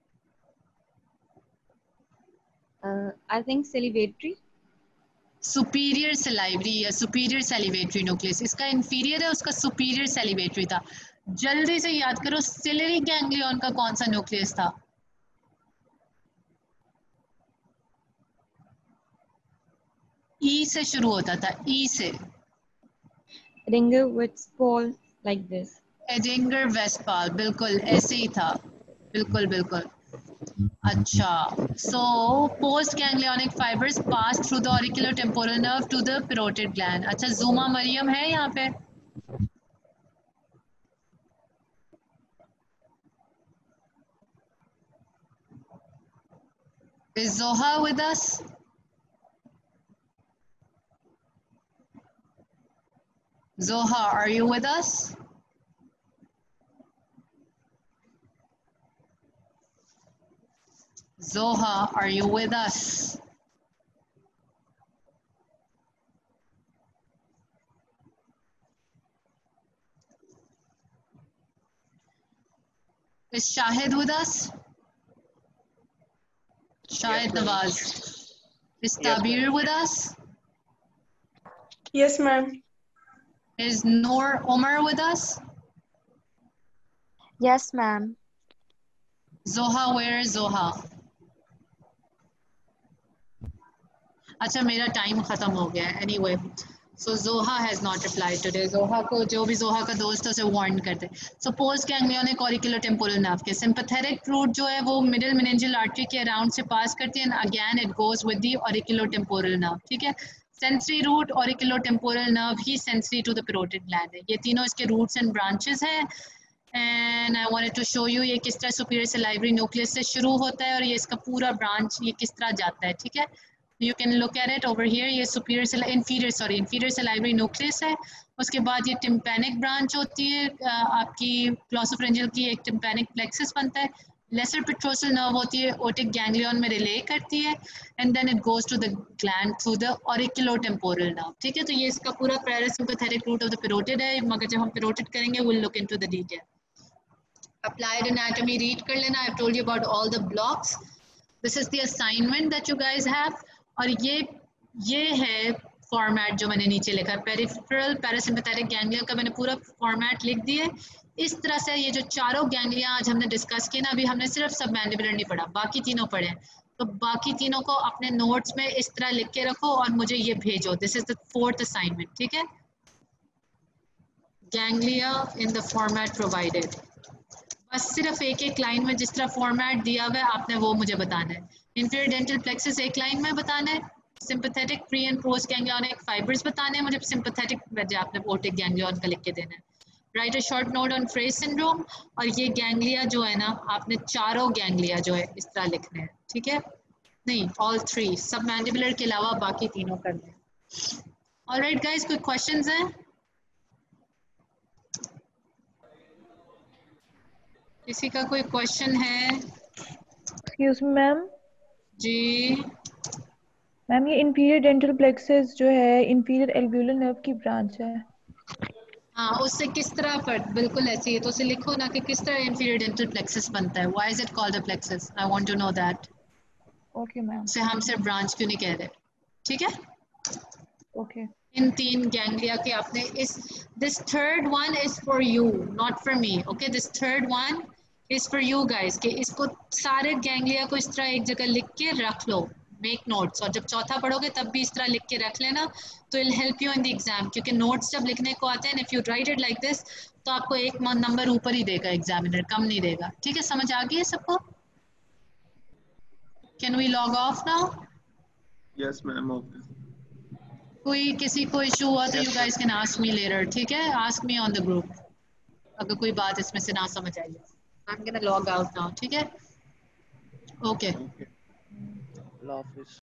I think salivatory. Superior salivary या सुपीरियर सैलिवेटरी न्यूक्लियस। इसका इंफीरियर है, उसका सुपीरियर सैलिवेटरी था। जल्दी से याद करो, सिलेरी गैंग्लियन का कौन सा न्यूक्लियस था? ई से शुरू होता था, ई से। Edinger-Westphal, like this. एडिंगर वेस्टफाल, बिल्कुल ऐसे ही था, बिल्कुल बिल्कुल। अच्छा, so post ganglionic fibers pass through the auriculotemporal nerve to the parotid gland. अच्छा, जुमा मरियम है यहाँ पे? Is Zoha with us? Zoha, are you with us? Zoha, are you with us? Is Shahid with us? Shahid Nawaz. Is Tabir with us? Yes, ma'am. Is Noor Omar with us? Yes, ma'am. Zoha, where is Zoha? अच्छा, मेरा time खत्म हो गया है। Anyway, सो जोहा has not replied today. जोहा को, जो भी जोहा का दोस्त है उसे वार्न करते। So post ganglionic auriculotemporal nerve के सिंपैथेटिक रूट जो है वो मिडिल मेनिंजियल आर्टरी के अराउंड से पास करती है, and again it goes with the auriculotemporal nerve, ठीक है। सेंसरी रूट ऑरिकुलोटेम्पोरल नर्व ही sensory to the parotid gland है। ये तीनों इसके रूट्स एंड ब्रांचेस हैं। And I wanted to show you ये किस तरह सुपीरियर सलाइवरी न्यूक्लियस से शुरू होता है और ये इसका पूरा ब्रांच ये किस तरह जाता है, ठीक है। You can look at it over here. ये inferior salivary nucleus है. उसके बाद ये tympanic branch होती है, आपकी glossopharyngeal की एक tympanic plexus बनता है. Lesser petrosal nerve होती है, otic ganglion में relay करती है, and then it goes to the gland through the auriculotemporal nerve. ठीक है, तो ये इसका पूरा parasympathetic root of the parotid है, मगर जब हम parotid करेंगे we'll look into the detail. Applied anatomy read कर लेना. I've told you about all the blocks. This is the assignment that you guys have. और ये है फॉर्मेट जो मैंने नीचे लिखा है. पेरिफेरल पैरासिम्पैथेटिक गैंग्लिया का मैंने पूरा फॉर्मेट लिख दिया है. इस तरह से ये जो चारों गैंग्लिया आज हमने डिस्कस किए ना, अभी हमने सिर्फ सबमैंडिबुलर नहीं पढ़ा, बाकी तीनों पढ़े हैं. तो बाकी तीनों को अपने नोट्स में इस तरह लिख के रखो और मुझे ये भेजो. This is the 4th assignment. ठीक है, ganglia in the format provided. बस सिर्फ एक एक लाइन में जिस तरह फॉर्मेट दिया हुआ है आपने वो मुझे बताना है. इंफीरियर डेंटल प्लेक्सस एक लाइन में बताना है. Sympathetic pre and post ganglionic fibers बताने हैं मुझे. सिंपैथेटिक वजह आपने ओटिक गैंग्लियन का लिख के देना है. Write a short note on Frey's syndrome. और ये गैंग्लिया जो है ना, आपने चारों गैंग्लिया जो है इस तरह लिखने हैं. ठीक है, नहीं ऑल 3 सबमैंडिबुलर के अलावा बाकी तीनों करने हैं. ऑलराइट गाइस, कोई क्वेश्चंस हैं? किसी का कोई क्वेश्चन है? Excuse me ma'am. जी मैम, ये इंफीरियर डेंटल प्लेक्सस जो है इंफीरियर एल्वियोलर नर्व की ब्रांच है. हाँ, उससे किस तरह पर बिल्कुल ऐसे ही तो उसे लिखो ना कि किस तरह इंफीरियर डेंटल प्लेक्सस बनता है. Why is it called a plexus? I want to know that. Okay ma'am. से हम सिर्फ ब्रांच क्यों नहीं कह रहे? ठीक है, ओके. इन 3 गैंग्लिया के आपने this third one is for you, not for me. Okay, this third one is for you guys, कि इसको सारे गैंग्लिया को इस तरह एक जगह लिख के रख लो, मेक नोट्स. और जब चौथा पढ़ोगे तब भी इस तरह लिख के रख लेना, तो it help you in the exam. क्योंकि नोट्स जब लिखने को आते हैं, if you write it like this, तो आपको एक नंबर ऊपर ही देगा एग्जामिनर, कम नहीं देगा. ठीक है, समझ आ गई है सबको? Can we log off now? Yes, ma'am. Okay. कोई किसी को इशू हुआ तो you guys can ask me later. ठीक है, ask me on the group अगर कोई बात इसमें से ना समझ आई. I am gonna log out now. ठीक है, ओके. अल्लाह हाफिज.